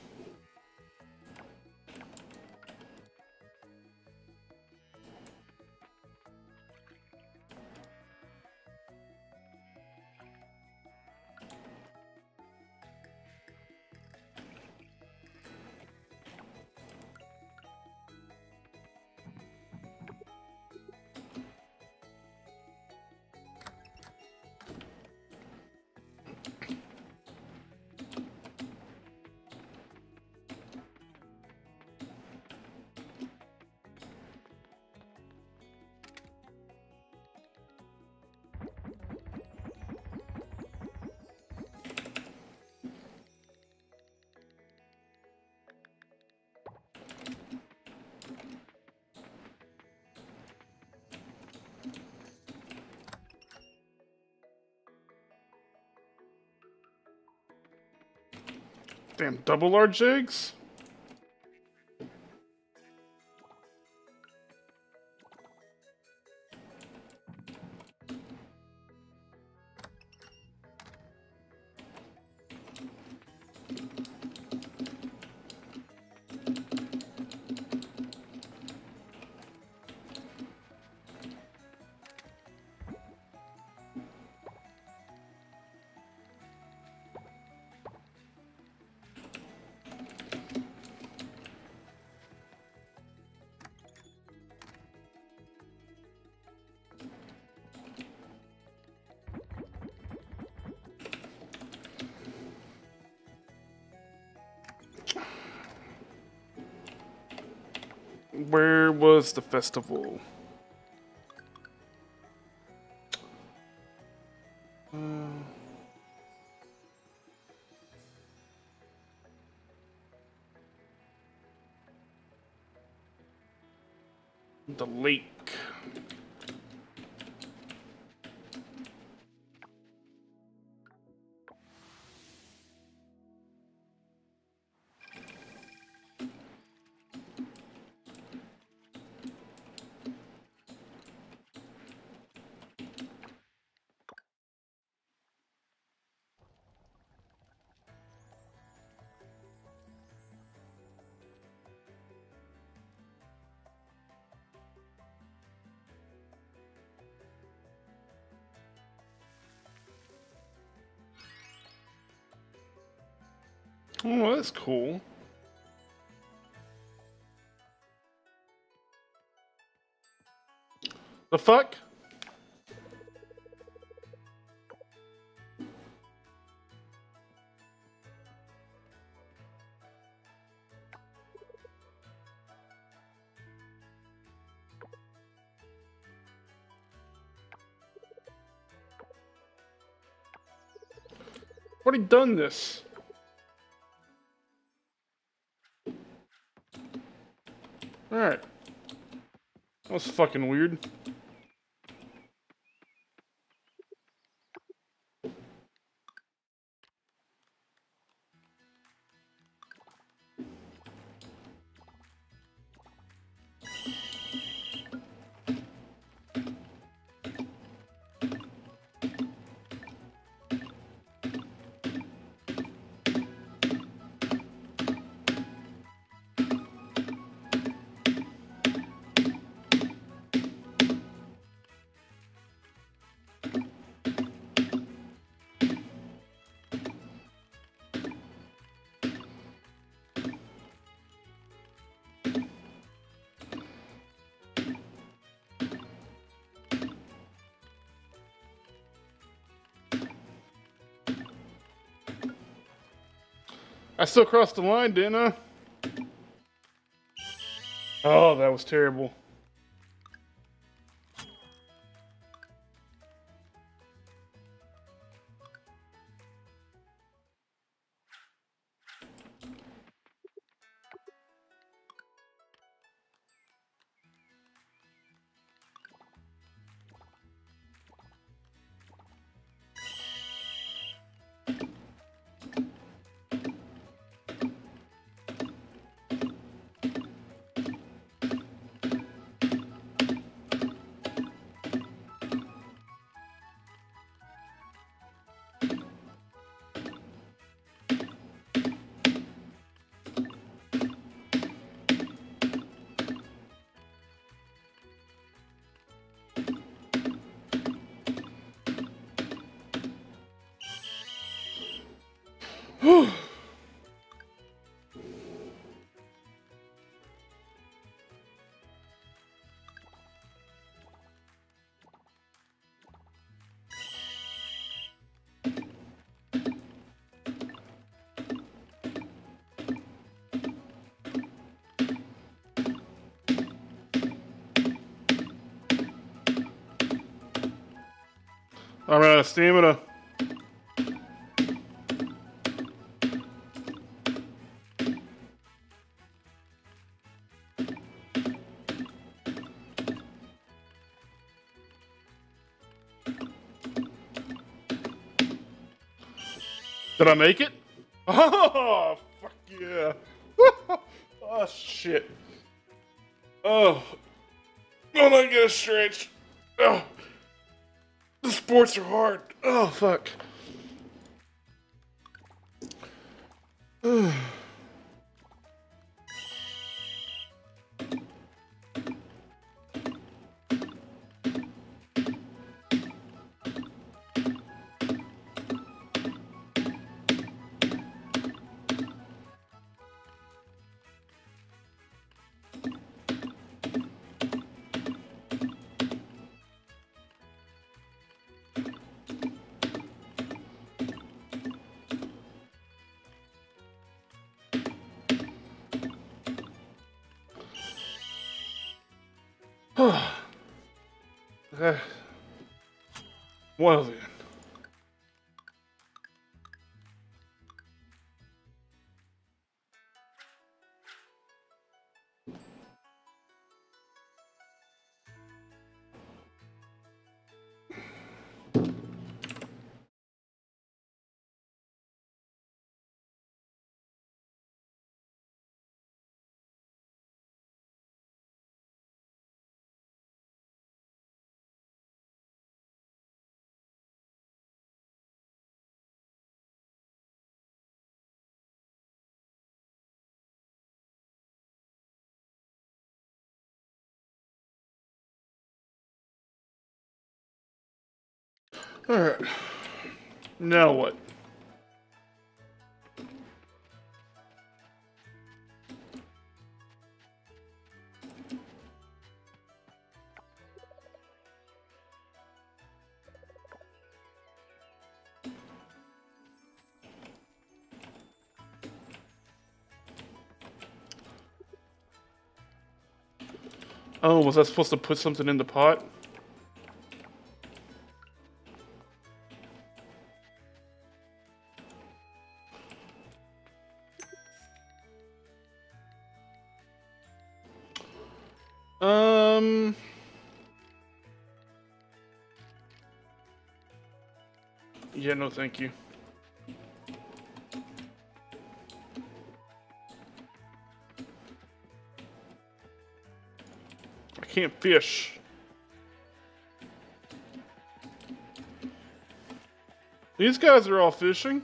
Damn, double large eggs? Where was the festival? Uh, the lake. Oh, that's cool. The fuck? Already done this. Alright. That was fucking weird. I still crossed the line, didn't I? Oh, that was terrible. I'm out of stamina. Did I make it? Oh, fuck yeah. Oh, shit. Oh. Oh my god, stretch. Oh. The sports are hard. Oh, fuck. uh, well then. Alright. Now what? Oh, was I supposed to put something in the pot? Um... Yeah, no thank you. I can't fish. These guys are all fishing.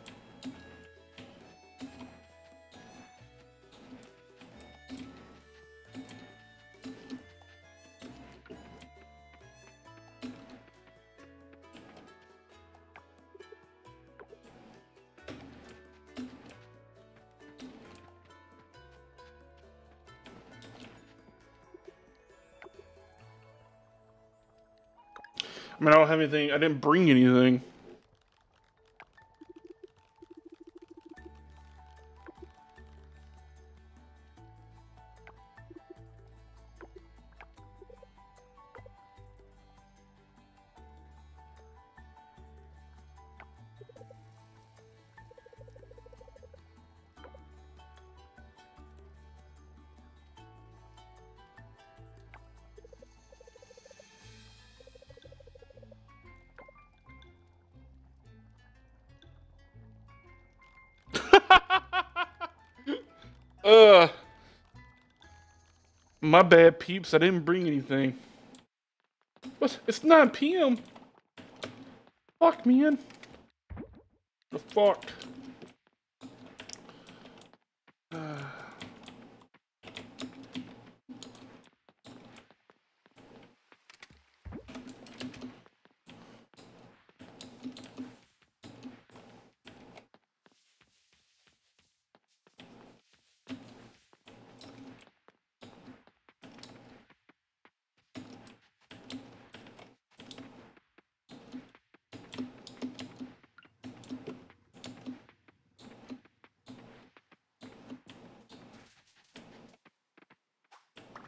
I mean, I don't have anything. I didn't bring anything. uh, my bad, peeps. I didn't bring anything. What? It's nine P M Fuck, man. The fuck. Uh.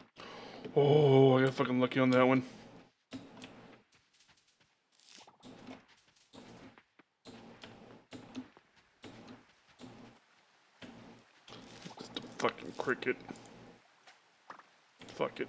Oh, I got fucking lucky on that one. Frick it. Fuck it.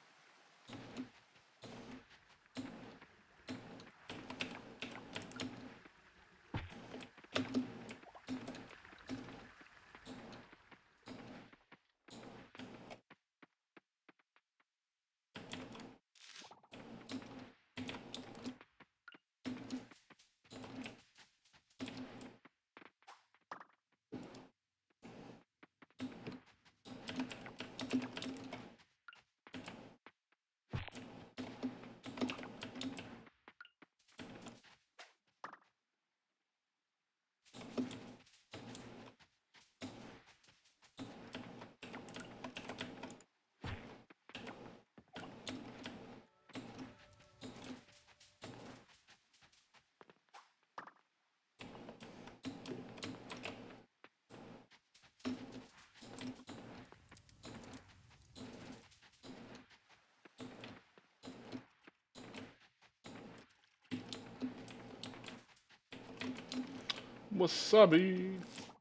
Wasabi.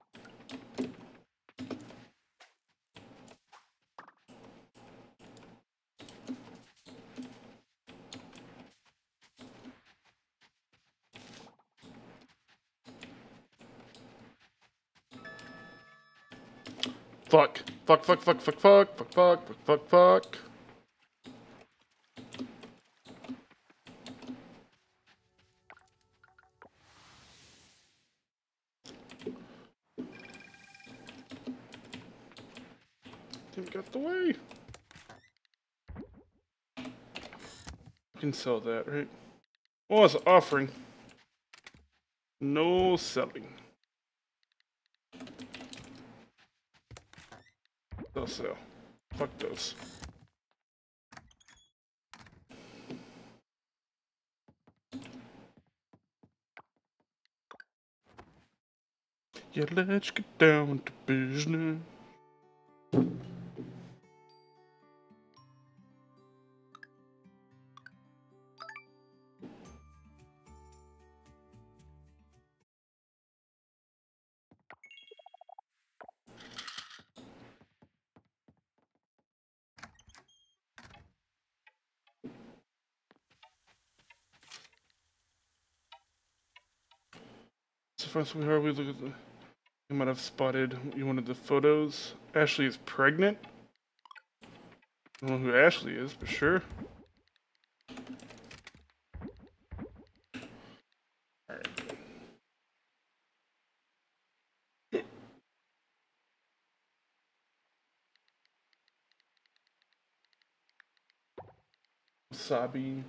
Fuck. Fuck, fuck, fuck, fuck, fuck, fuck, fuck, fuck, fuck, fuck. Didn't get the way. You can sell that, right? Oh, it's an offering. No selling. They'll sell. Fuck those. Yeah, let's get down to business. So first we heard we look at the. You might have spotted one of the photos. Ashley is pregnant. I don't know who Ashley is, but sure. Alright. Wasabi.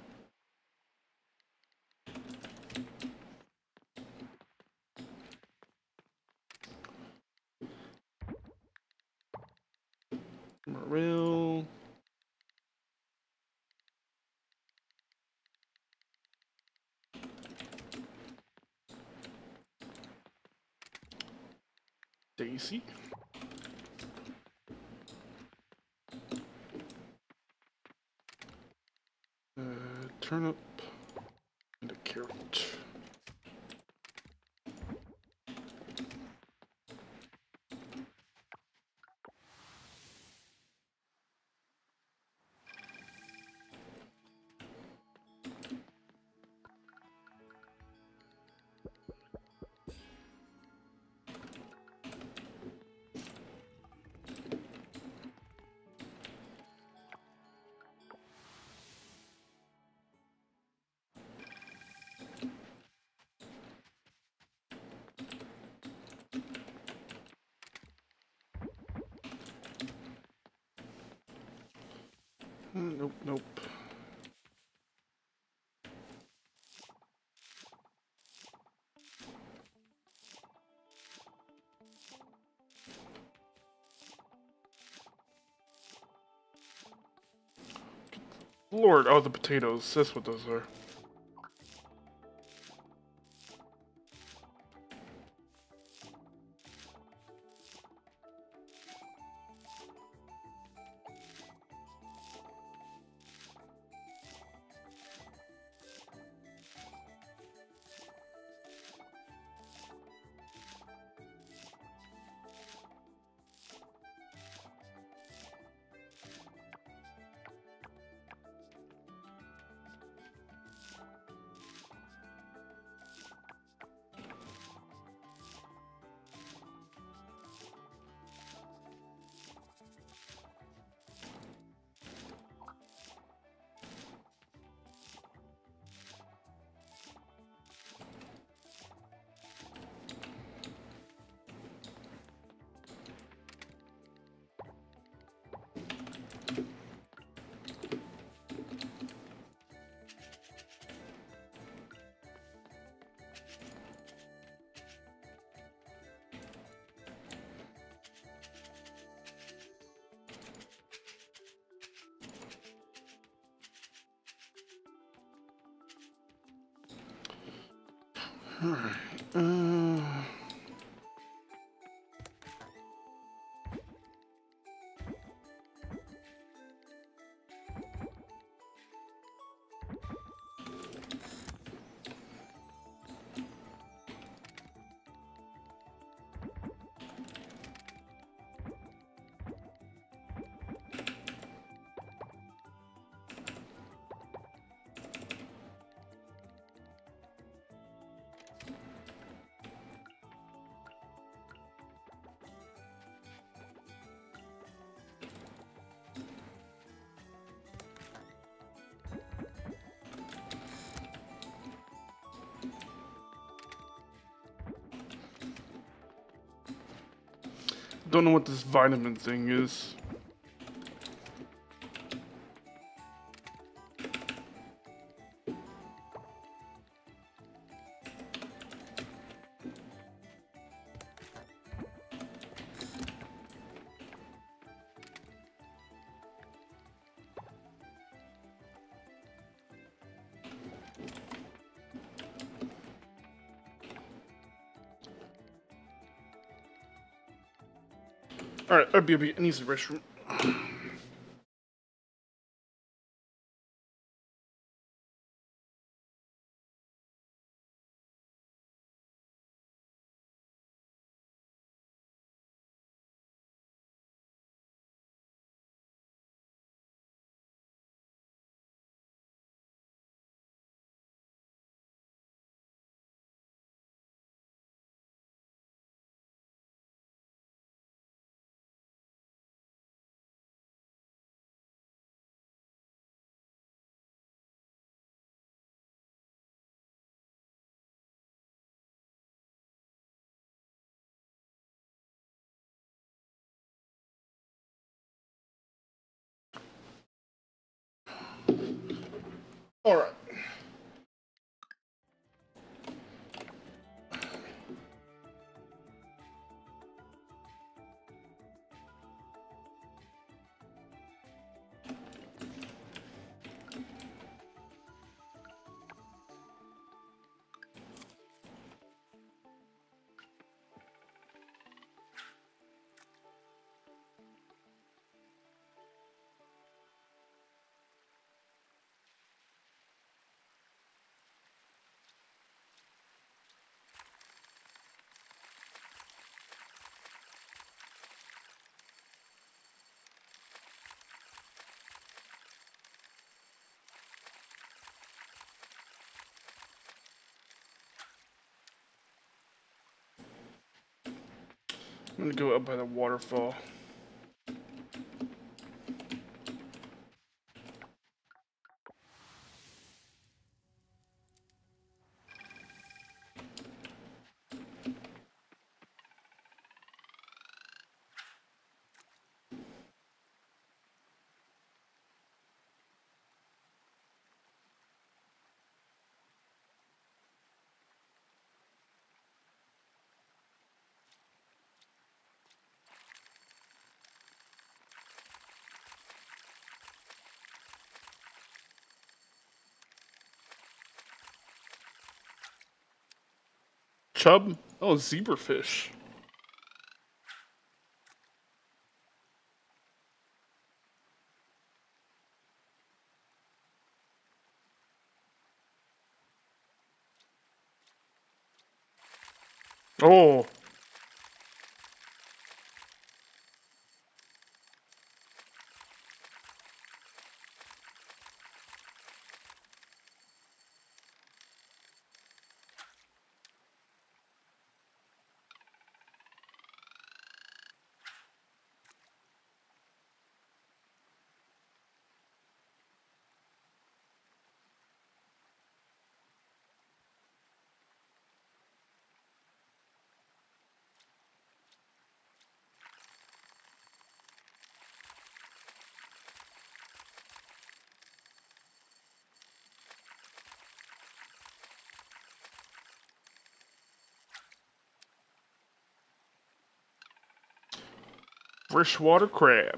Morel. Daisy. Uh, turnip and a carrot. Mm, nope, nope. Lord, oh, the potatoes. That's what those are. Alright. Uh... Don't know what this vitamin thing is. Alright, R B B, I need the restroom. Alright. I'm gonna go up by the waterfall. Chub? Oh, zebrafish. Oh. Freshwater crab.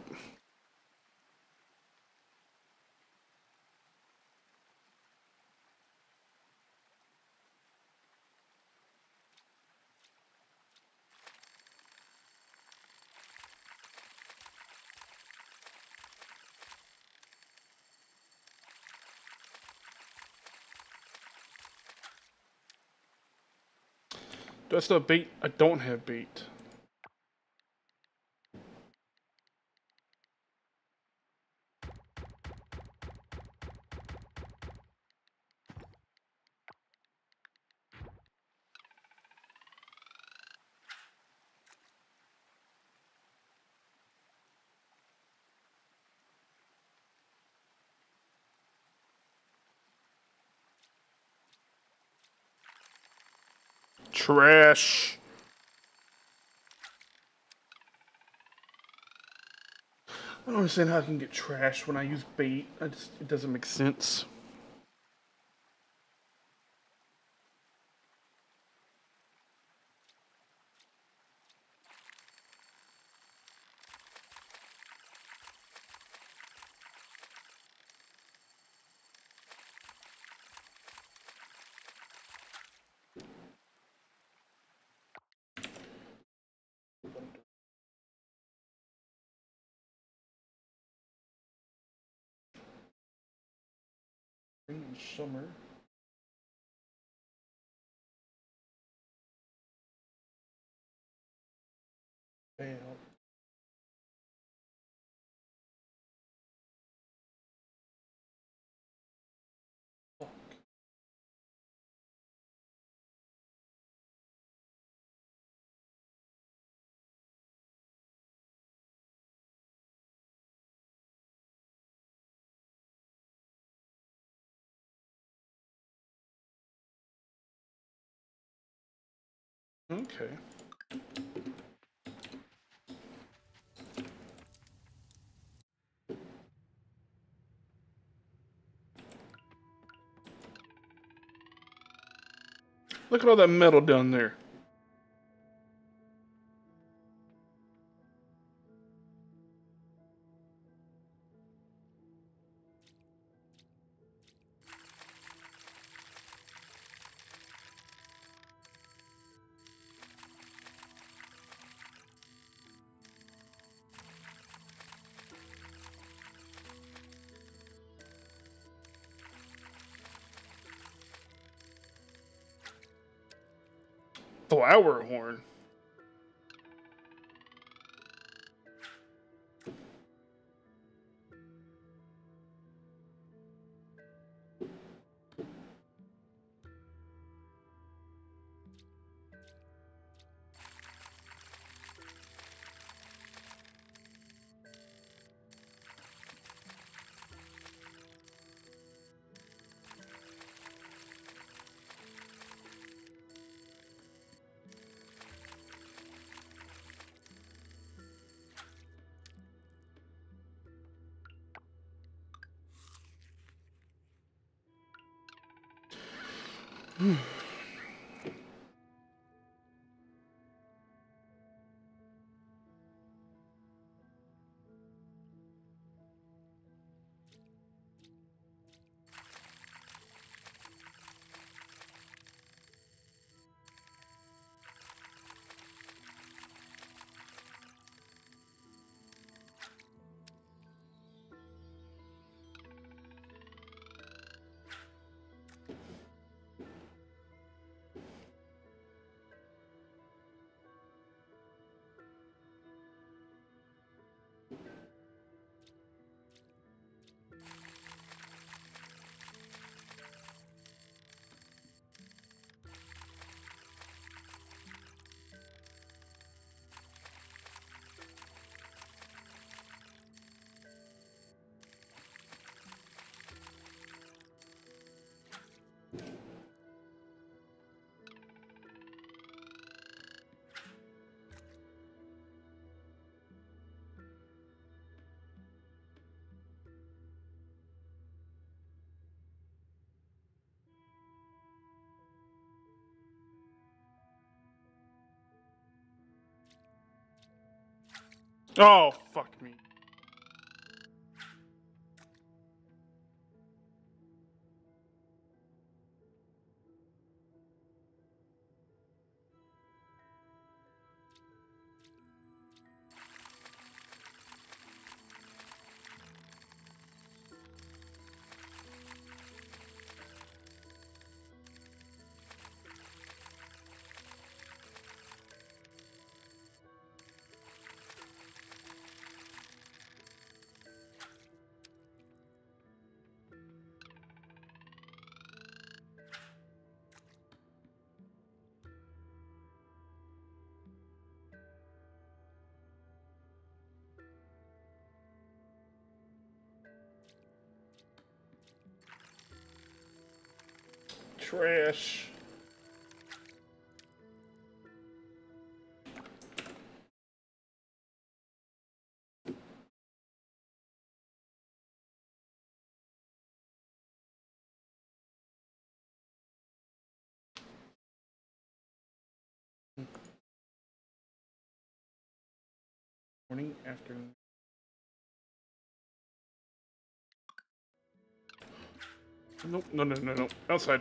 Do I still have bait? I don't have bait. Trash. I don't understand how I can get trash when I use bait. I just, it doesn't make sense. Spring and summer. Bam. Fuck. Okay. Look at all that metal down there. Flower horn. Oh, fuck me. trash. Morning, afternoon. Nope, no, no, no, no. Outside.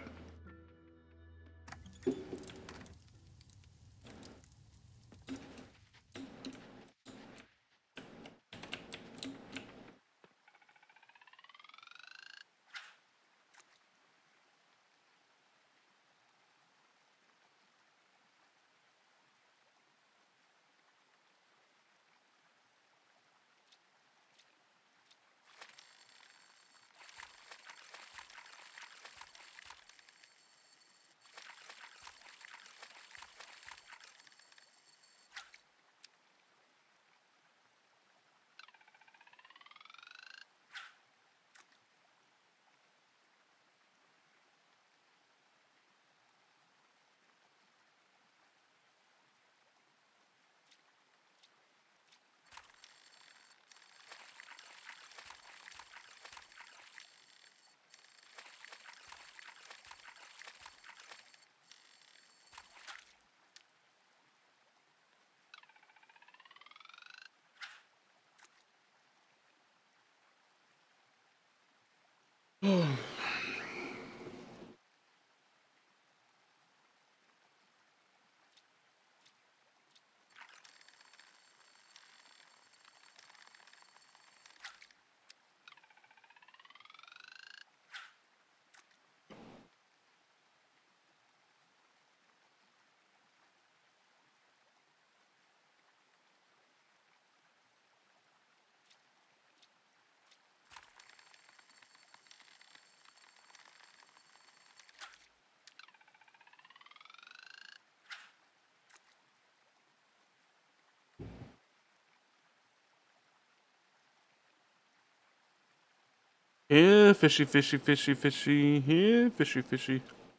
Yeah, fishy, fishy, fishy, fishy. Yeah, fishy, fishy.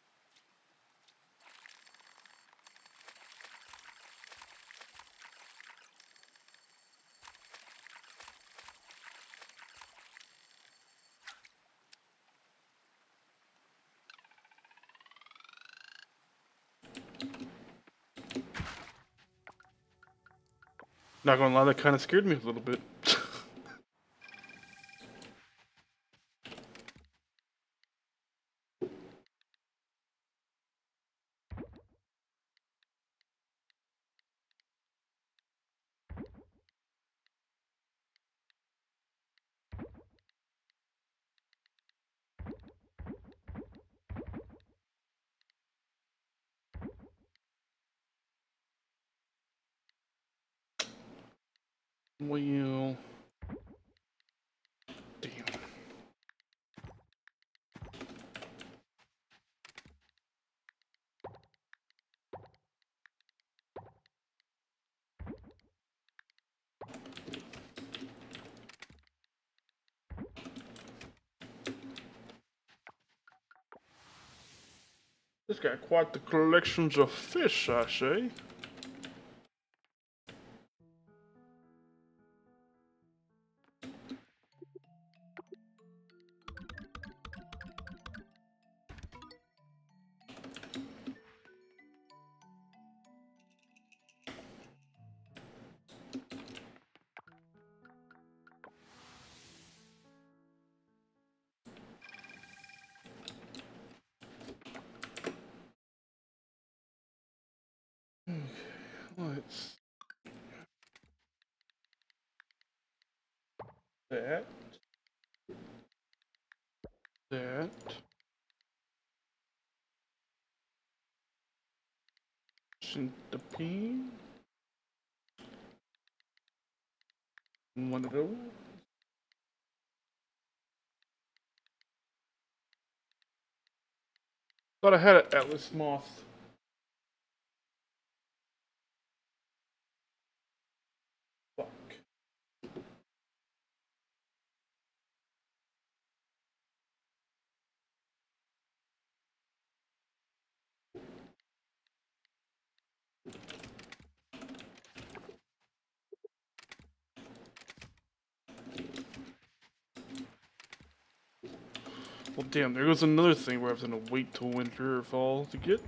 Not gonna lie, that kind of scared me a little bit. Well, damn. This got quite the collections of fish, I say. Okay, let's that that centipede. One of those. Thought I had an Atlas moth. Fuck. Well, damn, there goes another thing where I was gonna wait till winter or fall to get.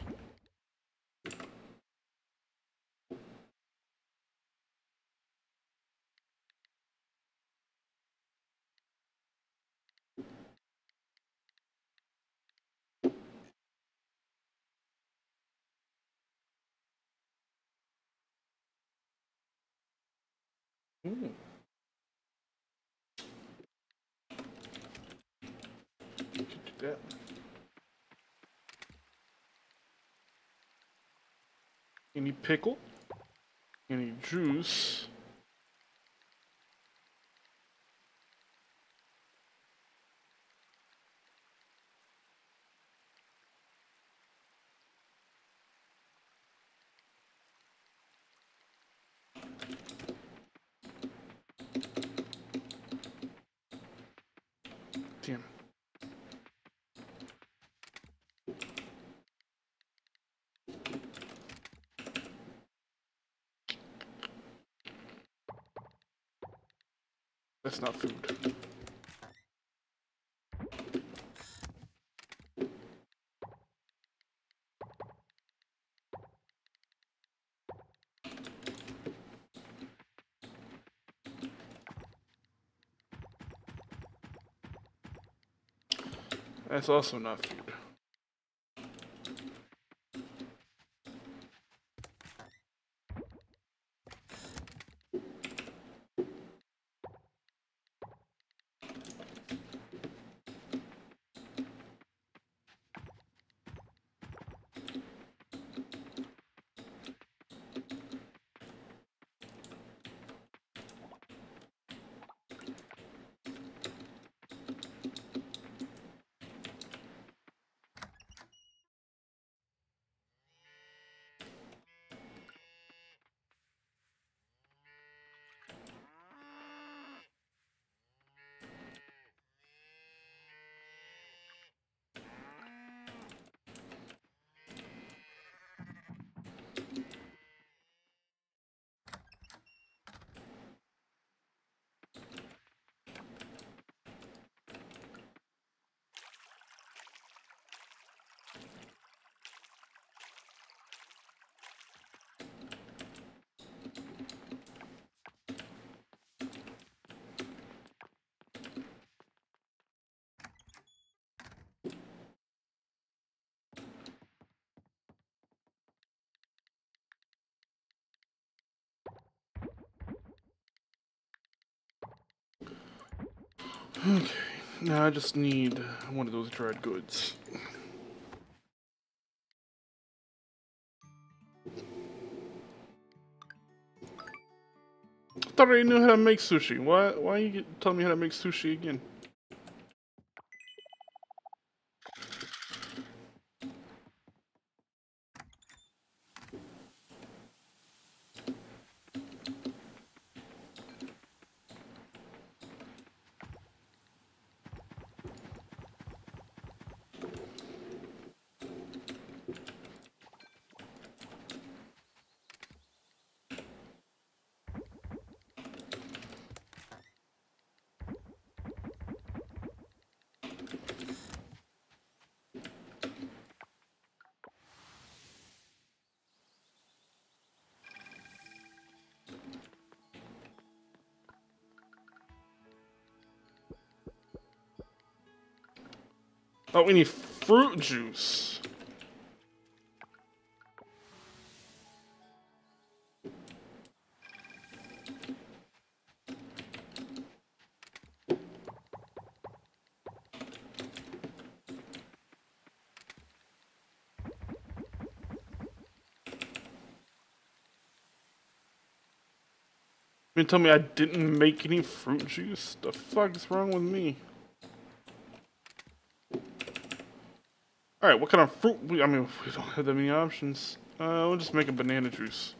Ooh. Could do that. Any pickle? Any juice? Damn. That's not food. That's also not food. Okay, now I just need one of those dried goods. I thought I already knew how to make sushi. Why, why are you telling me how to make sushi again? Oh, we need fruit juice. You tell me I didn't make any fruit juice? The fuck is wrong with me? Alright, what kind of fruit? We, I mean, we don't have that many options. Uh, we'll just make a banana juice.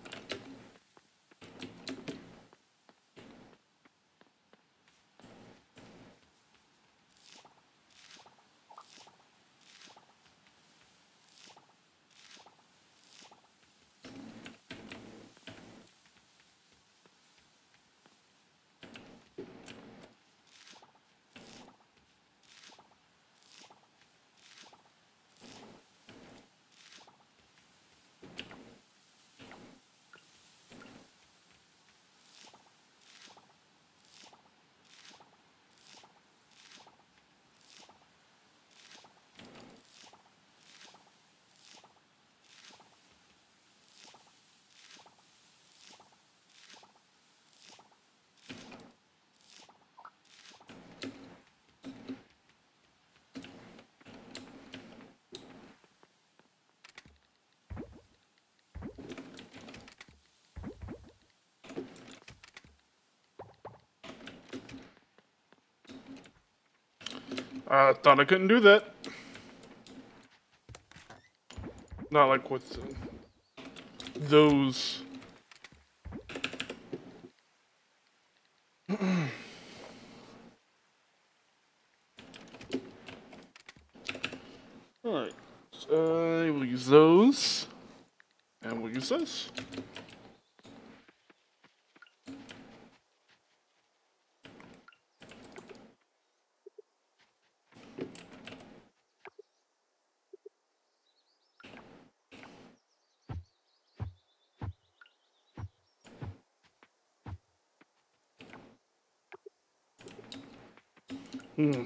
I thought I couldn't do that. Not like with uh, those. Alright. Uh, we'll use those. And we'll use this. Hmm.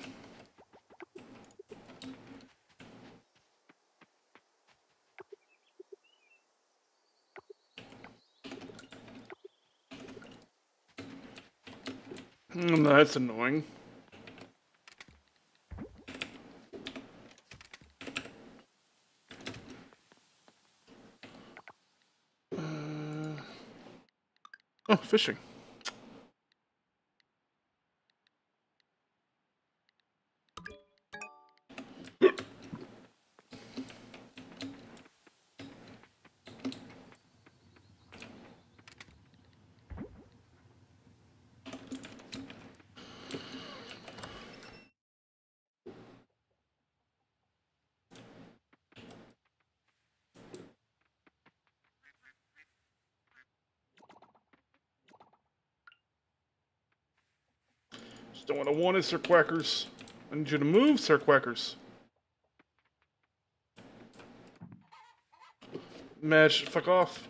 Mm, that's annoying. Uh, oh, fishing. Just don't want to want it, Sir Quackers. I need you to move, Sir Quackers. Match, fuck off.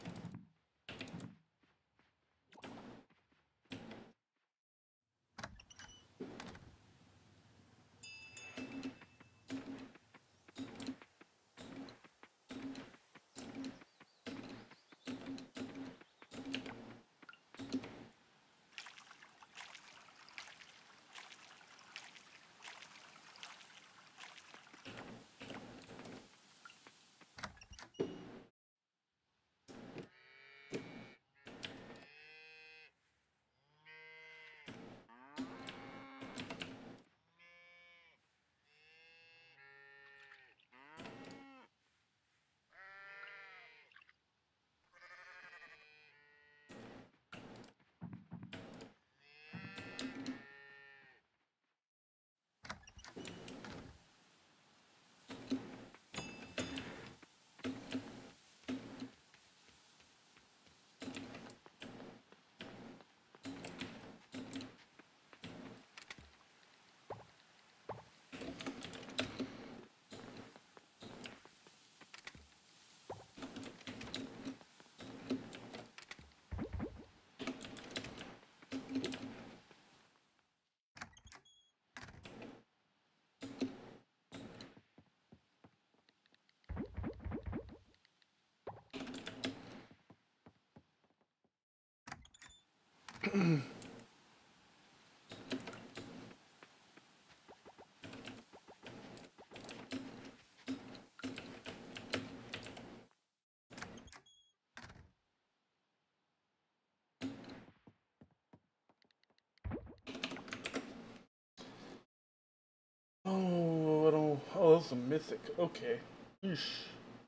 Oh, I don't. Oh, that's a mythic. Okay. Yeesh.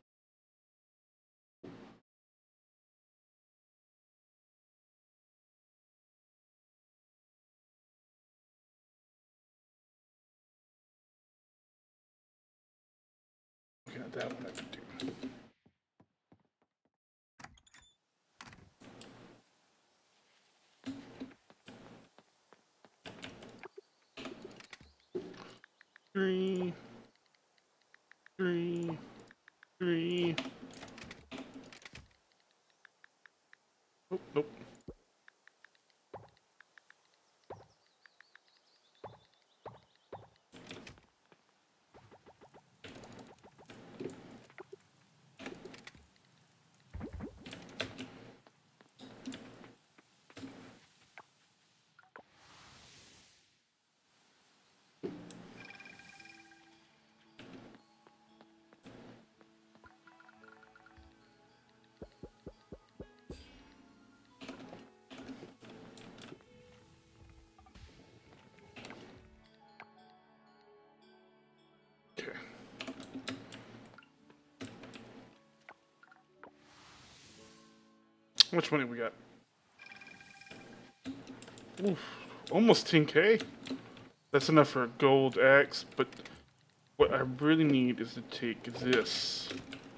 Okay, that one I can do. Three, three, three. Oh, nope. How much money we got? Oof, almost ten K. That's enough for a gold axe, but what I really need is to take this.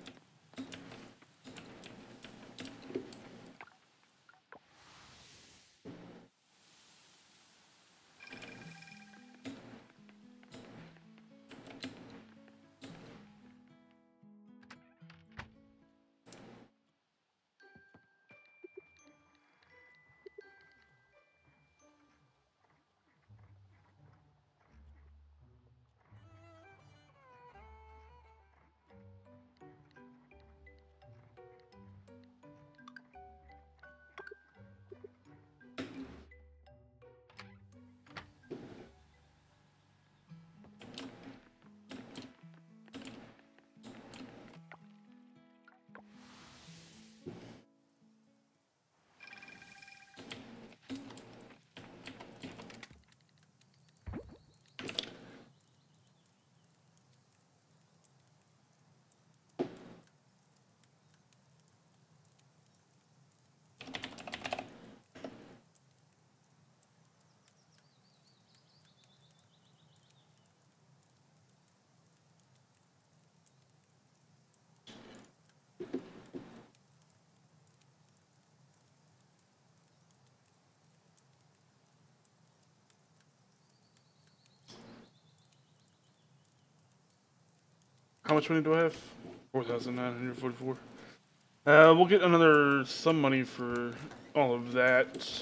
How much money do I have? four thousand nine hundred forty-four. Uh, we'll get another, some money for all of that.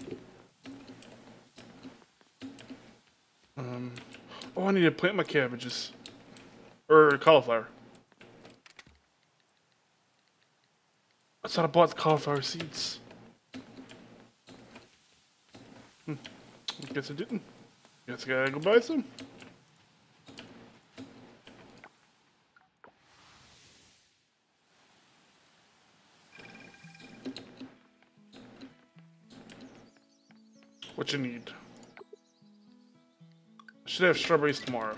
Um, oh, I need to plant my cabbages. Or cauliflower. I thought I bought the cauliflower seeds. Hmm. I guess I didn't. Guess I gotta go buy some. What you need? I should have strawberries tomorrow.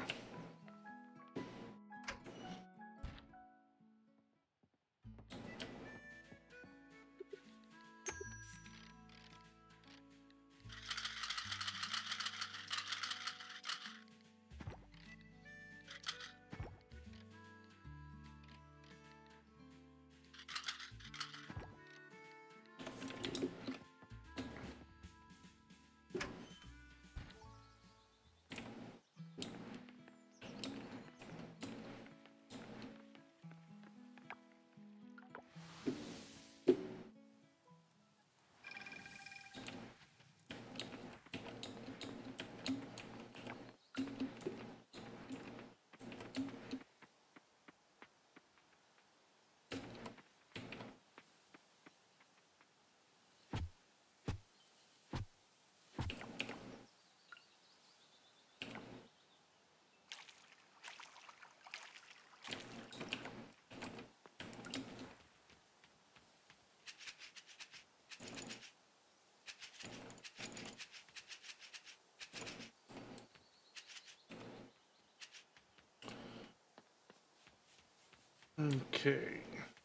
Okay.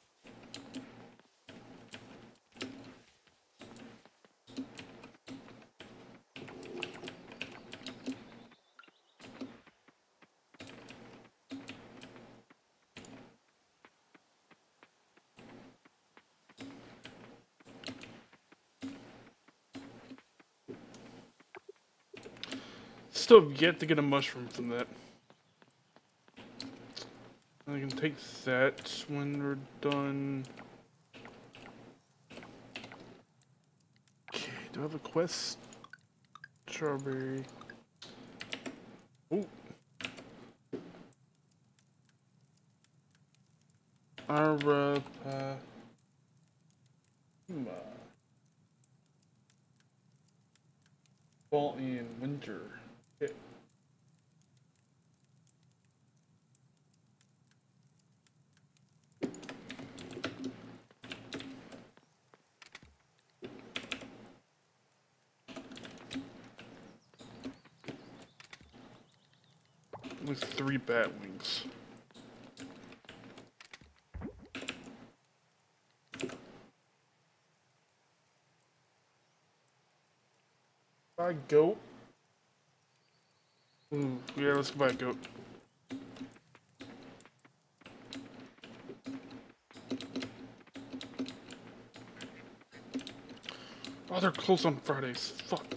Still have yet to get a mushroom from that. I can take that when we're done. Okay, do I have a quest? Strawberry. Ooh. Arapa. Fall and winter. Okay. With three bat wings. buy a goat. Ooh, yeah, let's buy a goat. Oh, they're closed on Fridays. Fuck.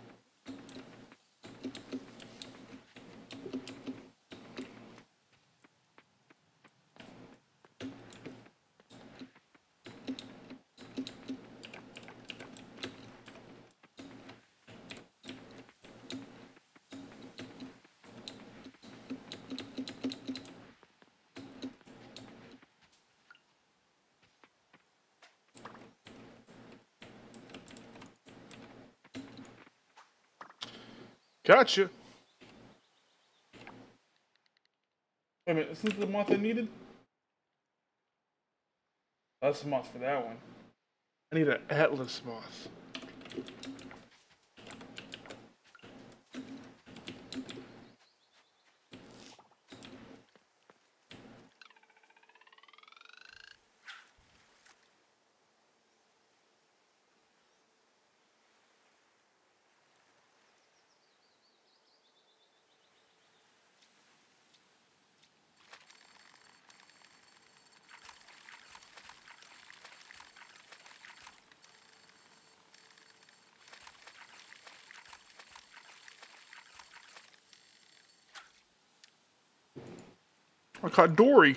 Gotcha. Wait a minute, isn't the moth I needed? That's the moth for that one. I need an Atlas moth. I caught Dory.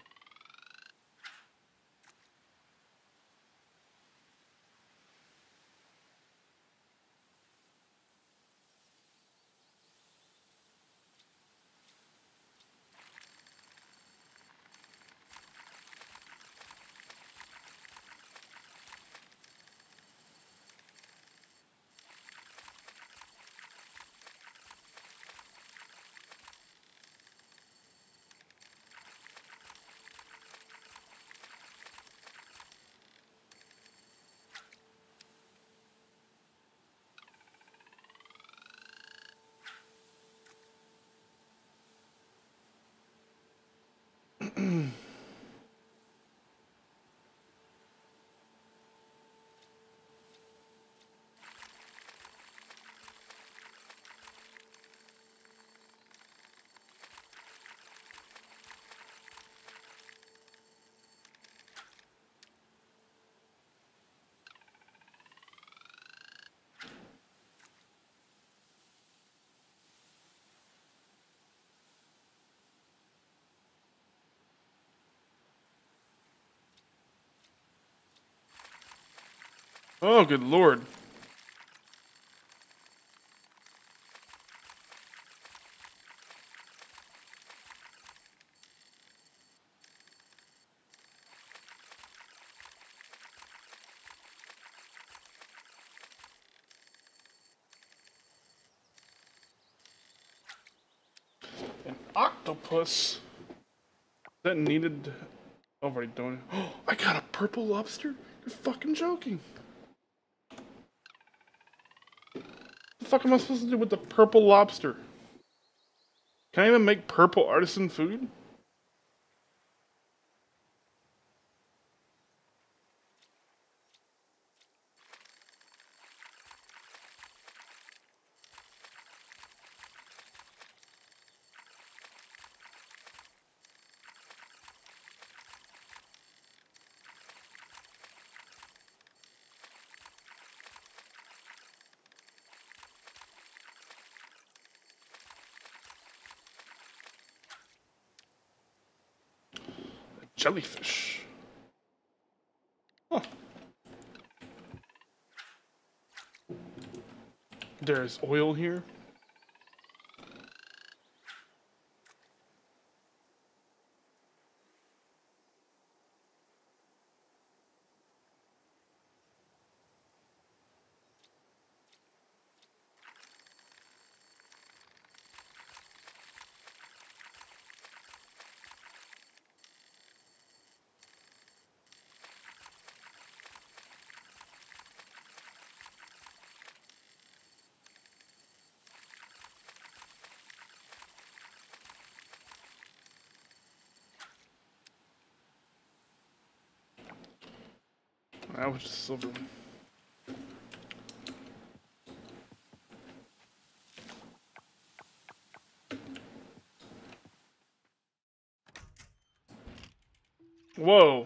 Oh, good lord. An octopus? That needed... Oh, I've already done it. Oh, I got a purple lobster? You're fucking joking. What the fuck am I supposed to do with the purple lobster? Can I even make purple artisan food? Jellyfish. Huh. There's oil here. That was just silver. Whoa.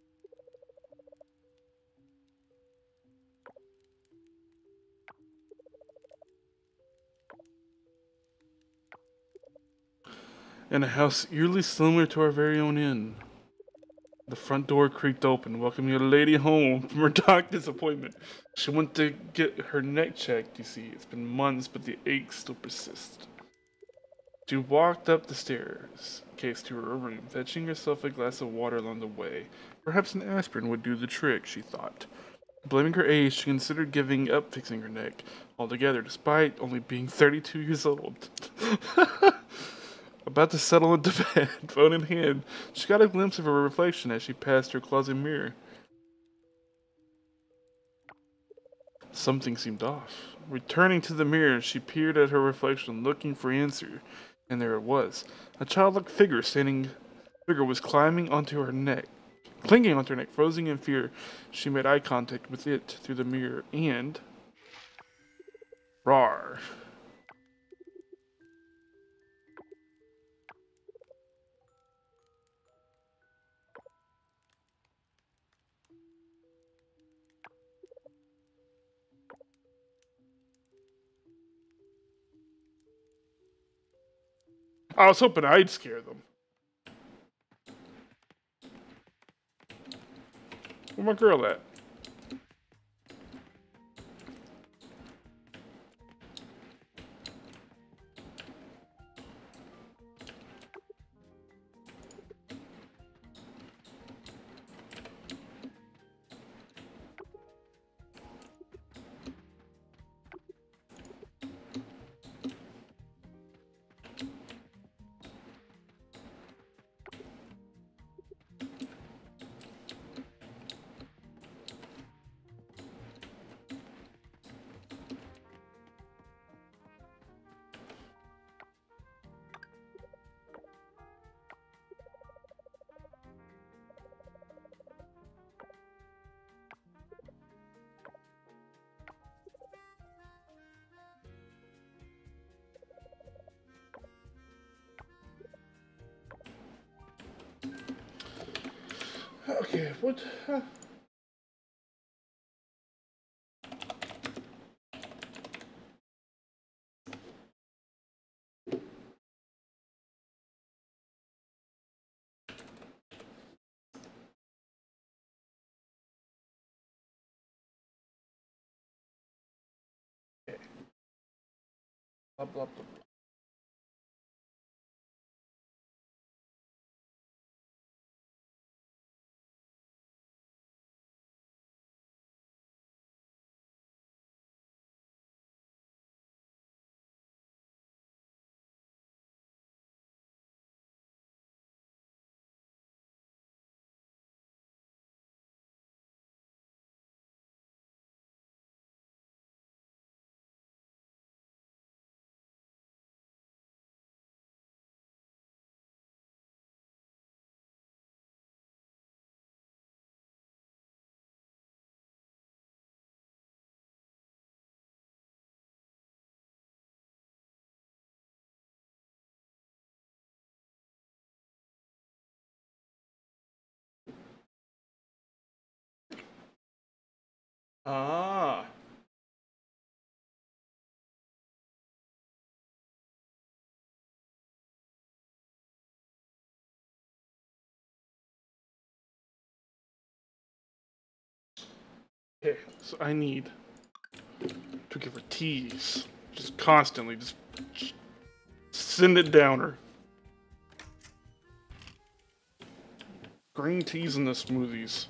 In a house eerily similar to our very own inn. The front door creaked open, welcoming a lady home from her doctor's appointment. She went to get her neck checked, you see. It's been months, but the aches still persist. She walked up the stairs, case to her room, fetching herself a glass of water along the way. Perhaps an aspirin would do the trick, she thought. Blaming her age, she considered giving up fixing her neck altogether, despite only being thirty-two years old. About to settle into bed, phone in hand, she got a glimpse of her reflection as she passed her closet mirror. Something seemed off. Returning to the mirror, she peered at her reflection, looking for answer, and there it was. A childlike figure standing figure was climbing onto her neck. Clinging onto her neck, frozen in fear, she made eye contact with it through the mirror, and... Rawr. I was hoping I'd scare them. Where my girl at? Okay, what? Uh... Okay. Blah, blah, blah. Ah. Okay, so I need to give her teas. Just constantly, just, just send it down her. Green teas in the smoothies.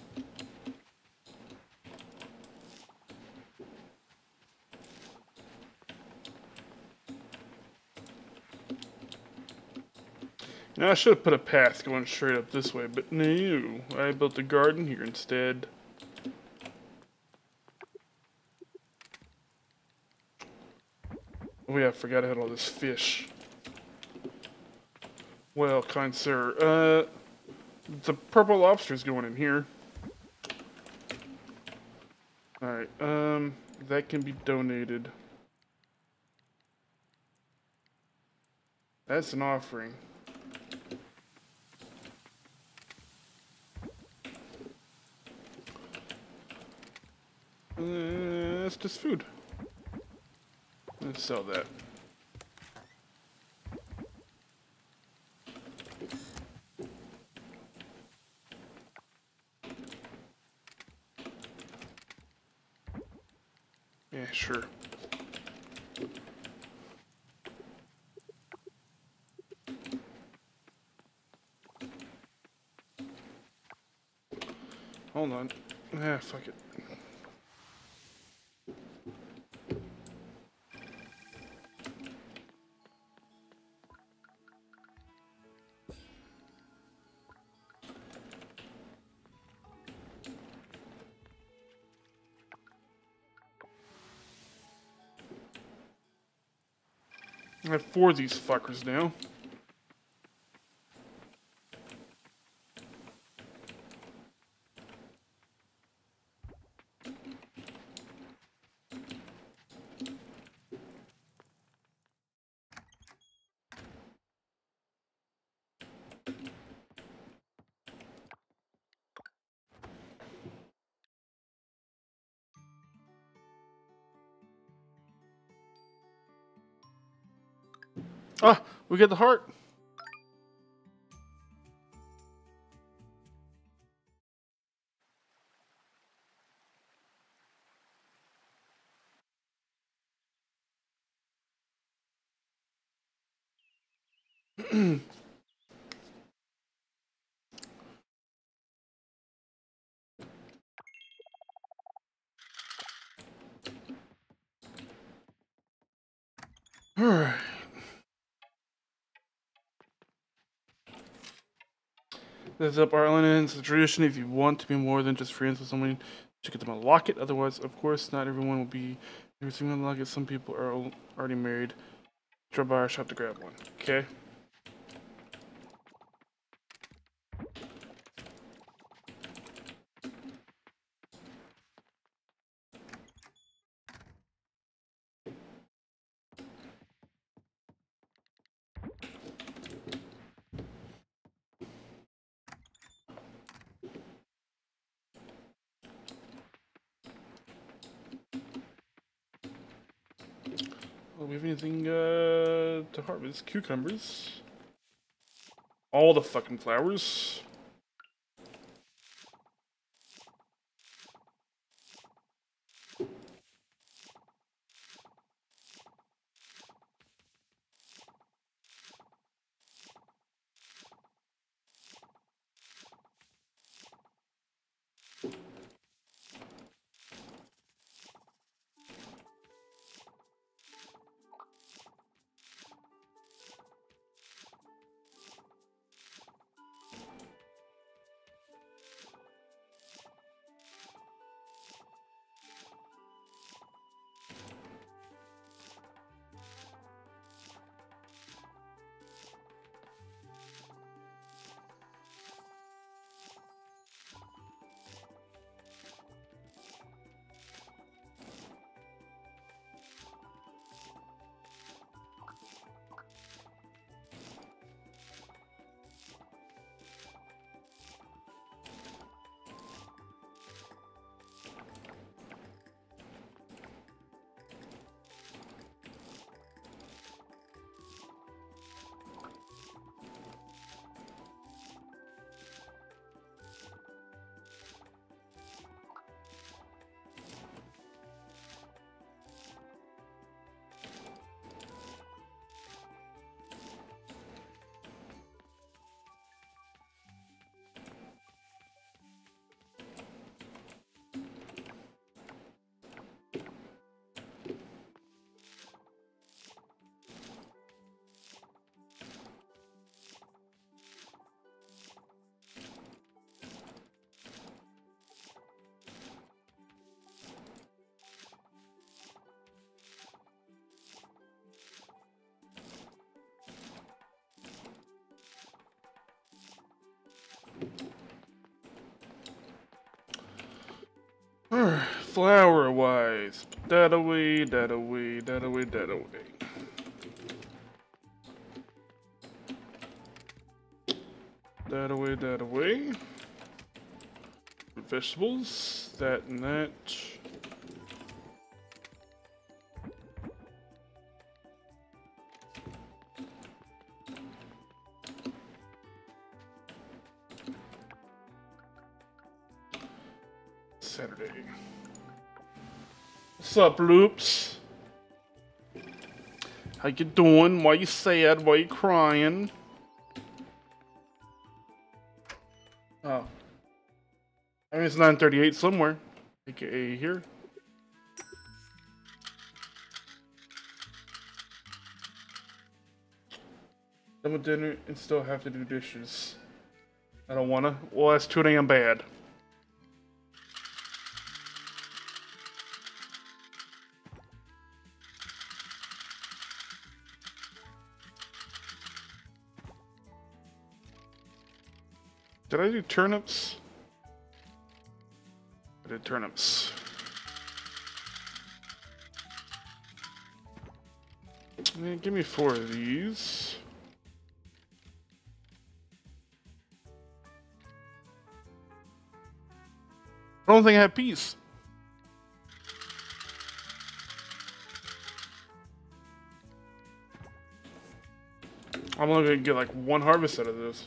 Now I should have put a path going straight up this way, but no. I built a garden here instead. Oh yeah, I forgot I had all this fish. Well, kind sir, uh, the purple lobster's going in here. Alright, um, that can be donated. That's an offering. just food. Let's sell that. Yeah, sure. Hold on. Ah, fuck it. I have four of these fuckers now. Ah, we get the heart. Alright. This is up Ireland. It's a tradition. If you want to be more than just friends with someone, you should get them a locket. Otherwise, of course, not everyone will be receiving a locket. Some people are already married. Drop by our shop to grab one. Okay. Do we have anything uh, to harvest? Cucumbers. All the fucking flowers. Flower wise. That away, that away, that away, that away. That away, that away. Vegetables. That and that. Saturday. What's up, Loops? How you doing? Why you sad? Why you crying? Oh. I mean, it's nine thirty-eight somewhere. A K A here. Done with dinner and still have to do dishes. I don't wanna. Well, that's too damn bad. Did I do turnips? I did turnips. Man, give me four of these. I don't think I have peas. I'm only gonna get like one harvest out of this.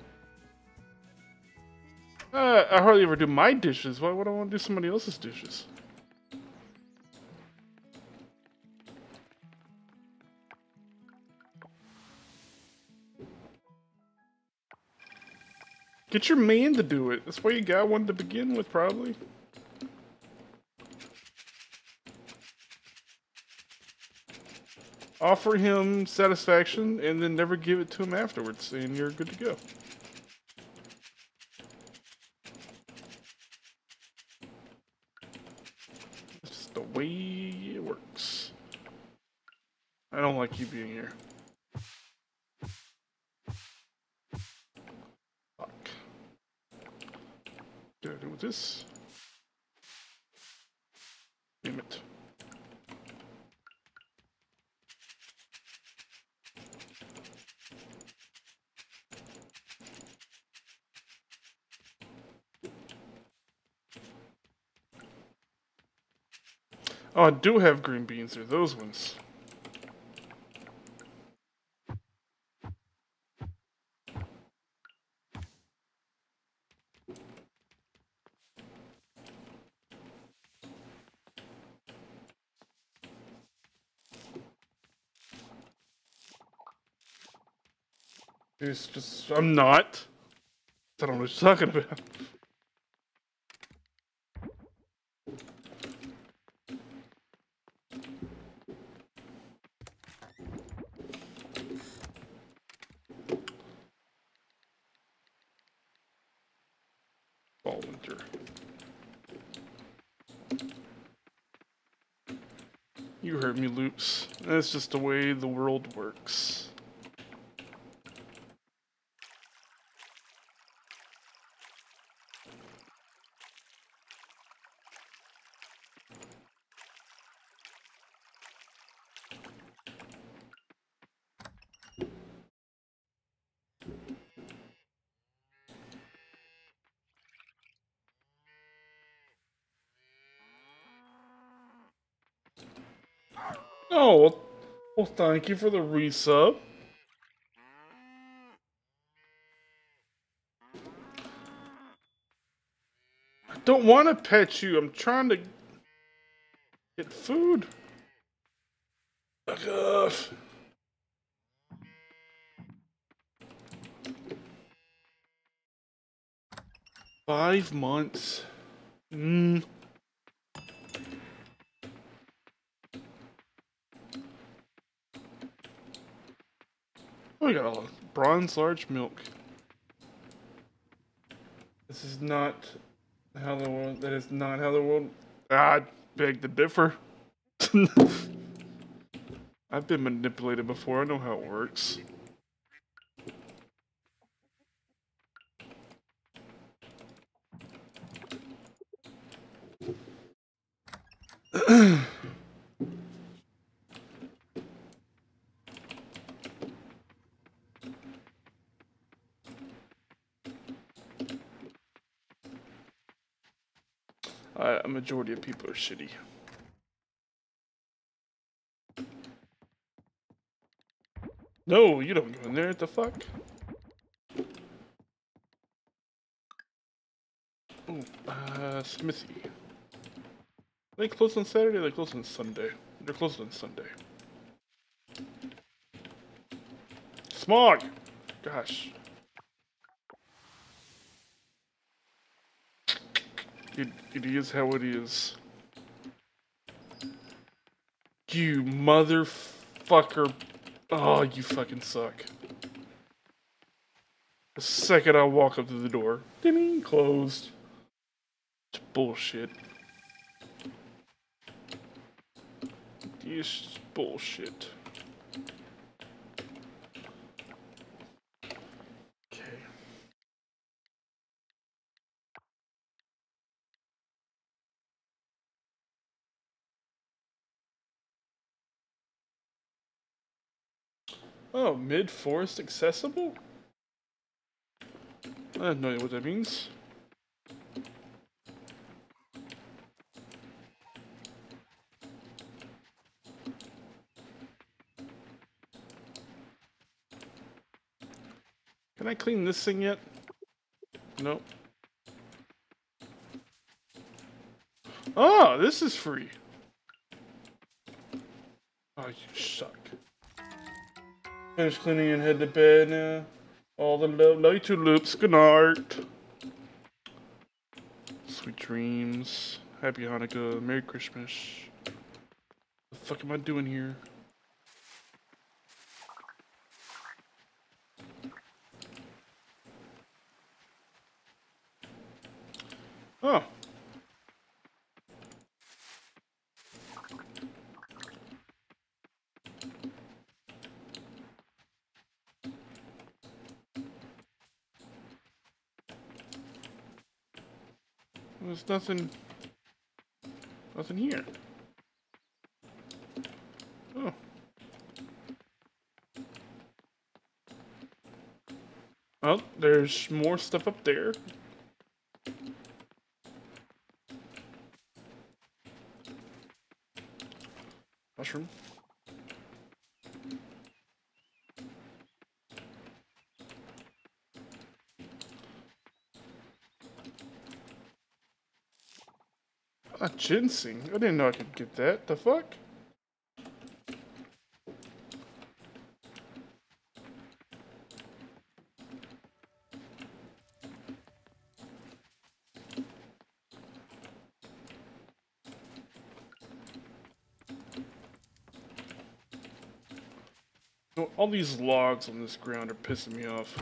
Uh, I hardly ever do my dishes. Why would I want to do somebody else's dishes? Get your man to do it. That's why you got one to begin with, probably. Offer him satisfaction and then never give it to him afterwards, and you're good to go. That's just the way it works. I don't like you being here. Fuck. What do I do with this? Damn it. Oh, I do have green beans. They're those ones. It's just, I'm not. I don't know what you're talking about. Fall winter. You heard me, Loops. That's just the way the world works. Oh, well, well, thank you for the resub. I don't want to pet you. I'm trying to get food. Ugh. Five months. Mmm. Oh, we got a bronze large milk. This is not how the world. That is not how the world. Ah, I beg to differ. I've been manipulated before. I know how it works. Uh, a majority of people are shitty. No, you don't go in there. What the fuck? Ooh, uh, Smithy. They close on Saturday, they close on Sunday. They're closed on Sunday. Smog! Gosh. It, it is how it is. You motherfucker. Oh, you fucking suck. The second I walk up to the door, ding, closed. It's bullshit. It's bullshit. Okay. Oh, mid-forest accessible? I have no idea what that means. Can I clean this thing yet? Nope. Oh, this is free. Oh, you suck. Finish cleaning and head to bed now. All the lovely tulips. Good night. Sweet dreams. Happy Hanukkah. Merry Christmas. What the fuck am I doing here? Oh. There's nothing... Nothing here. Oh. Well, there's more stuff up there. Mushroom. Ah, ginseng. I didn't know I could get that. The fuck? No, all these logs on this ground are pissing me off.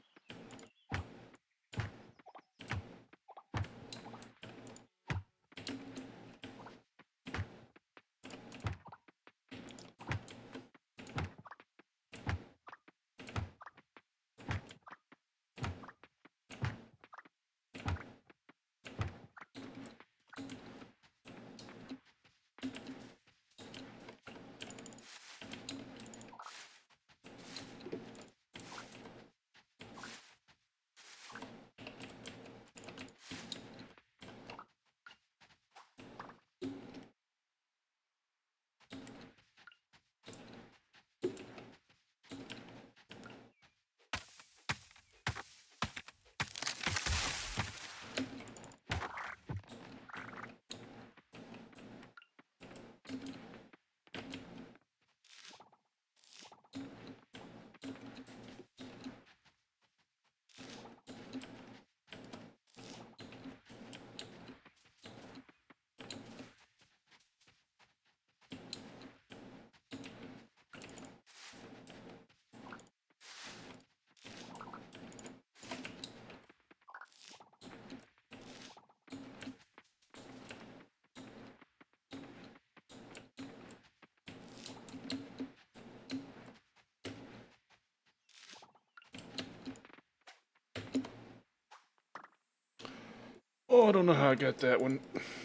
Oh, I don't know how I got that one.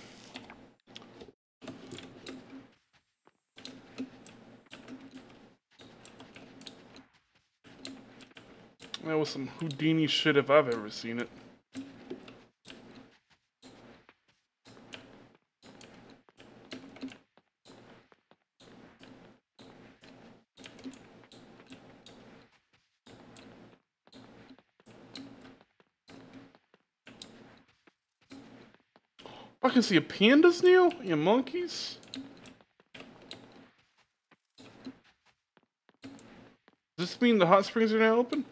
That was some Houdini shit if I've ever seen it. I can see a pandas now and monkeys. Does this mean the hot springs are now open?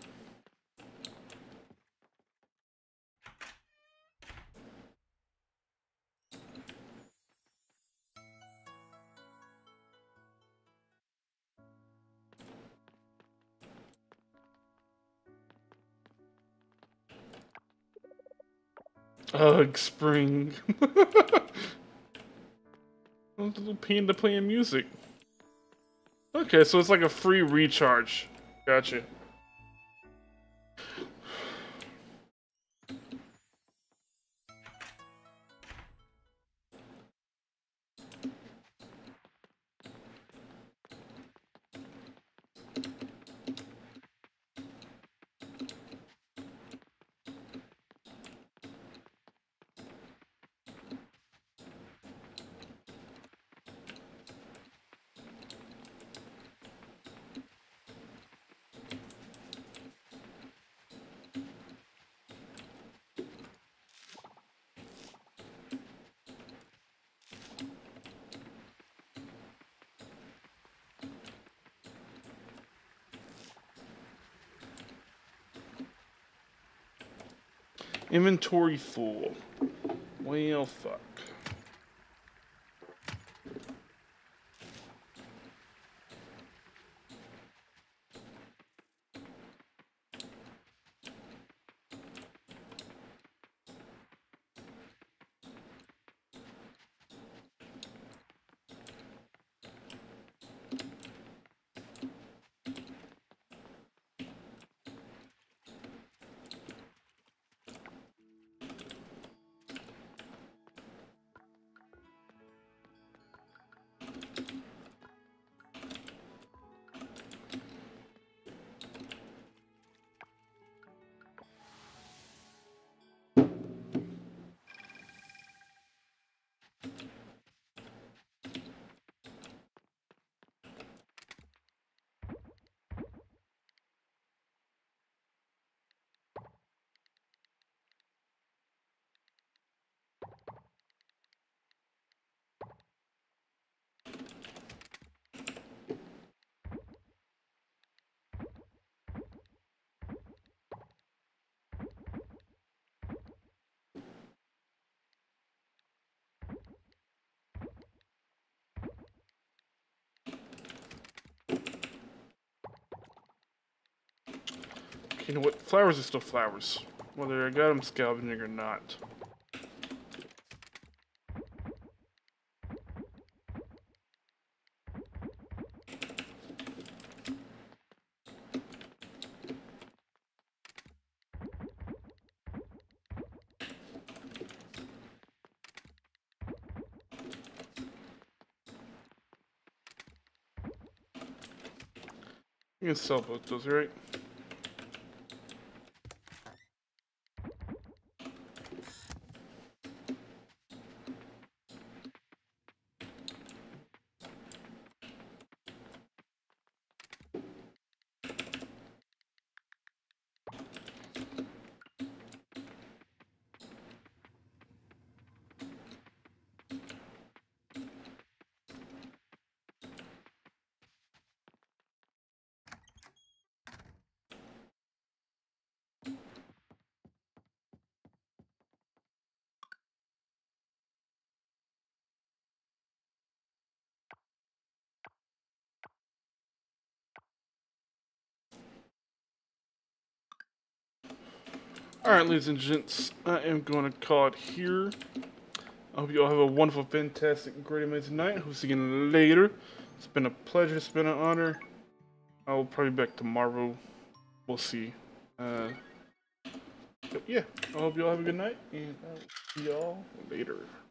Ugh, spring. Little panda playing music. Okay, so it's like a free recharge. Gotcha. Inventory full. Well, fuck. You know what? Flowers are still flowers. Whether I got them scavenging or not. You can sell both those, right? Alright, ladies and gents, I am going to call it here. I hope you all have a wonderful, fantastic, great, amazing night. Hope to see you later. It's been a pleasure. It's been an honor. I will probably be back tomorrow. We'll see. Uh, but yeah, I hope you all have a good night, and I'll see y'all later.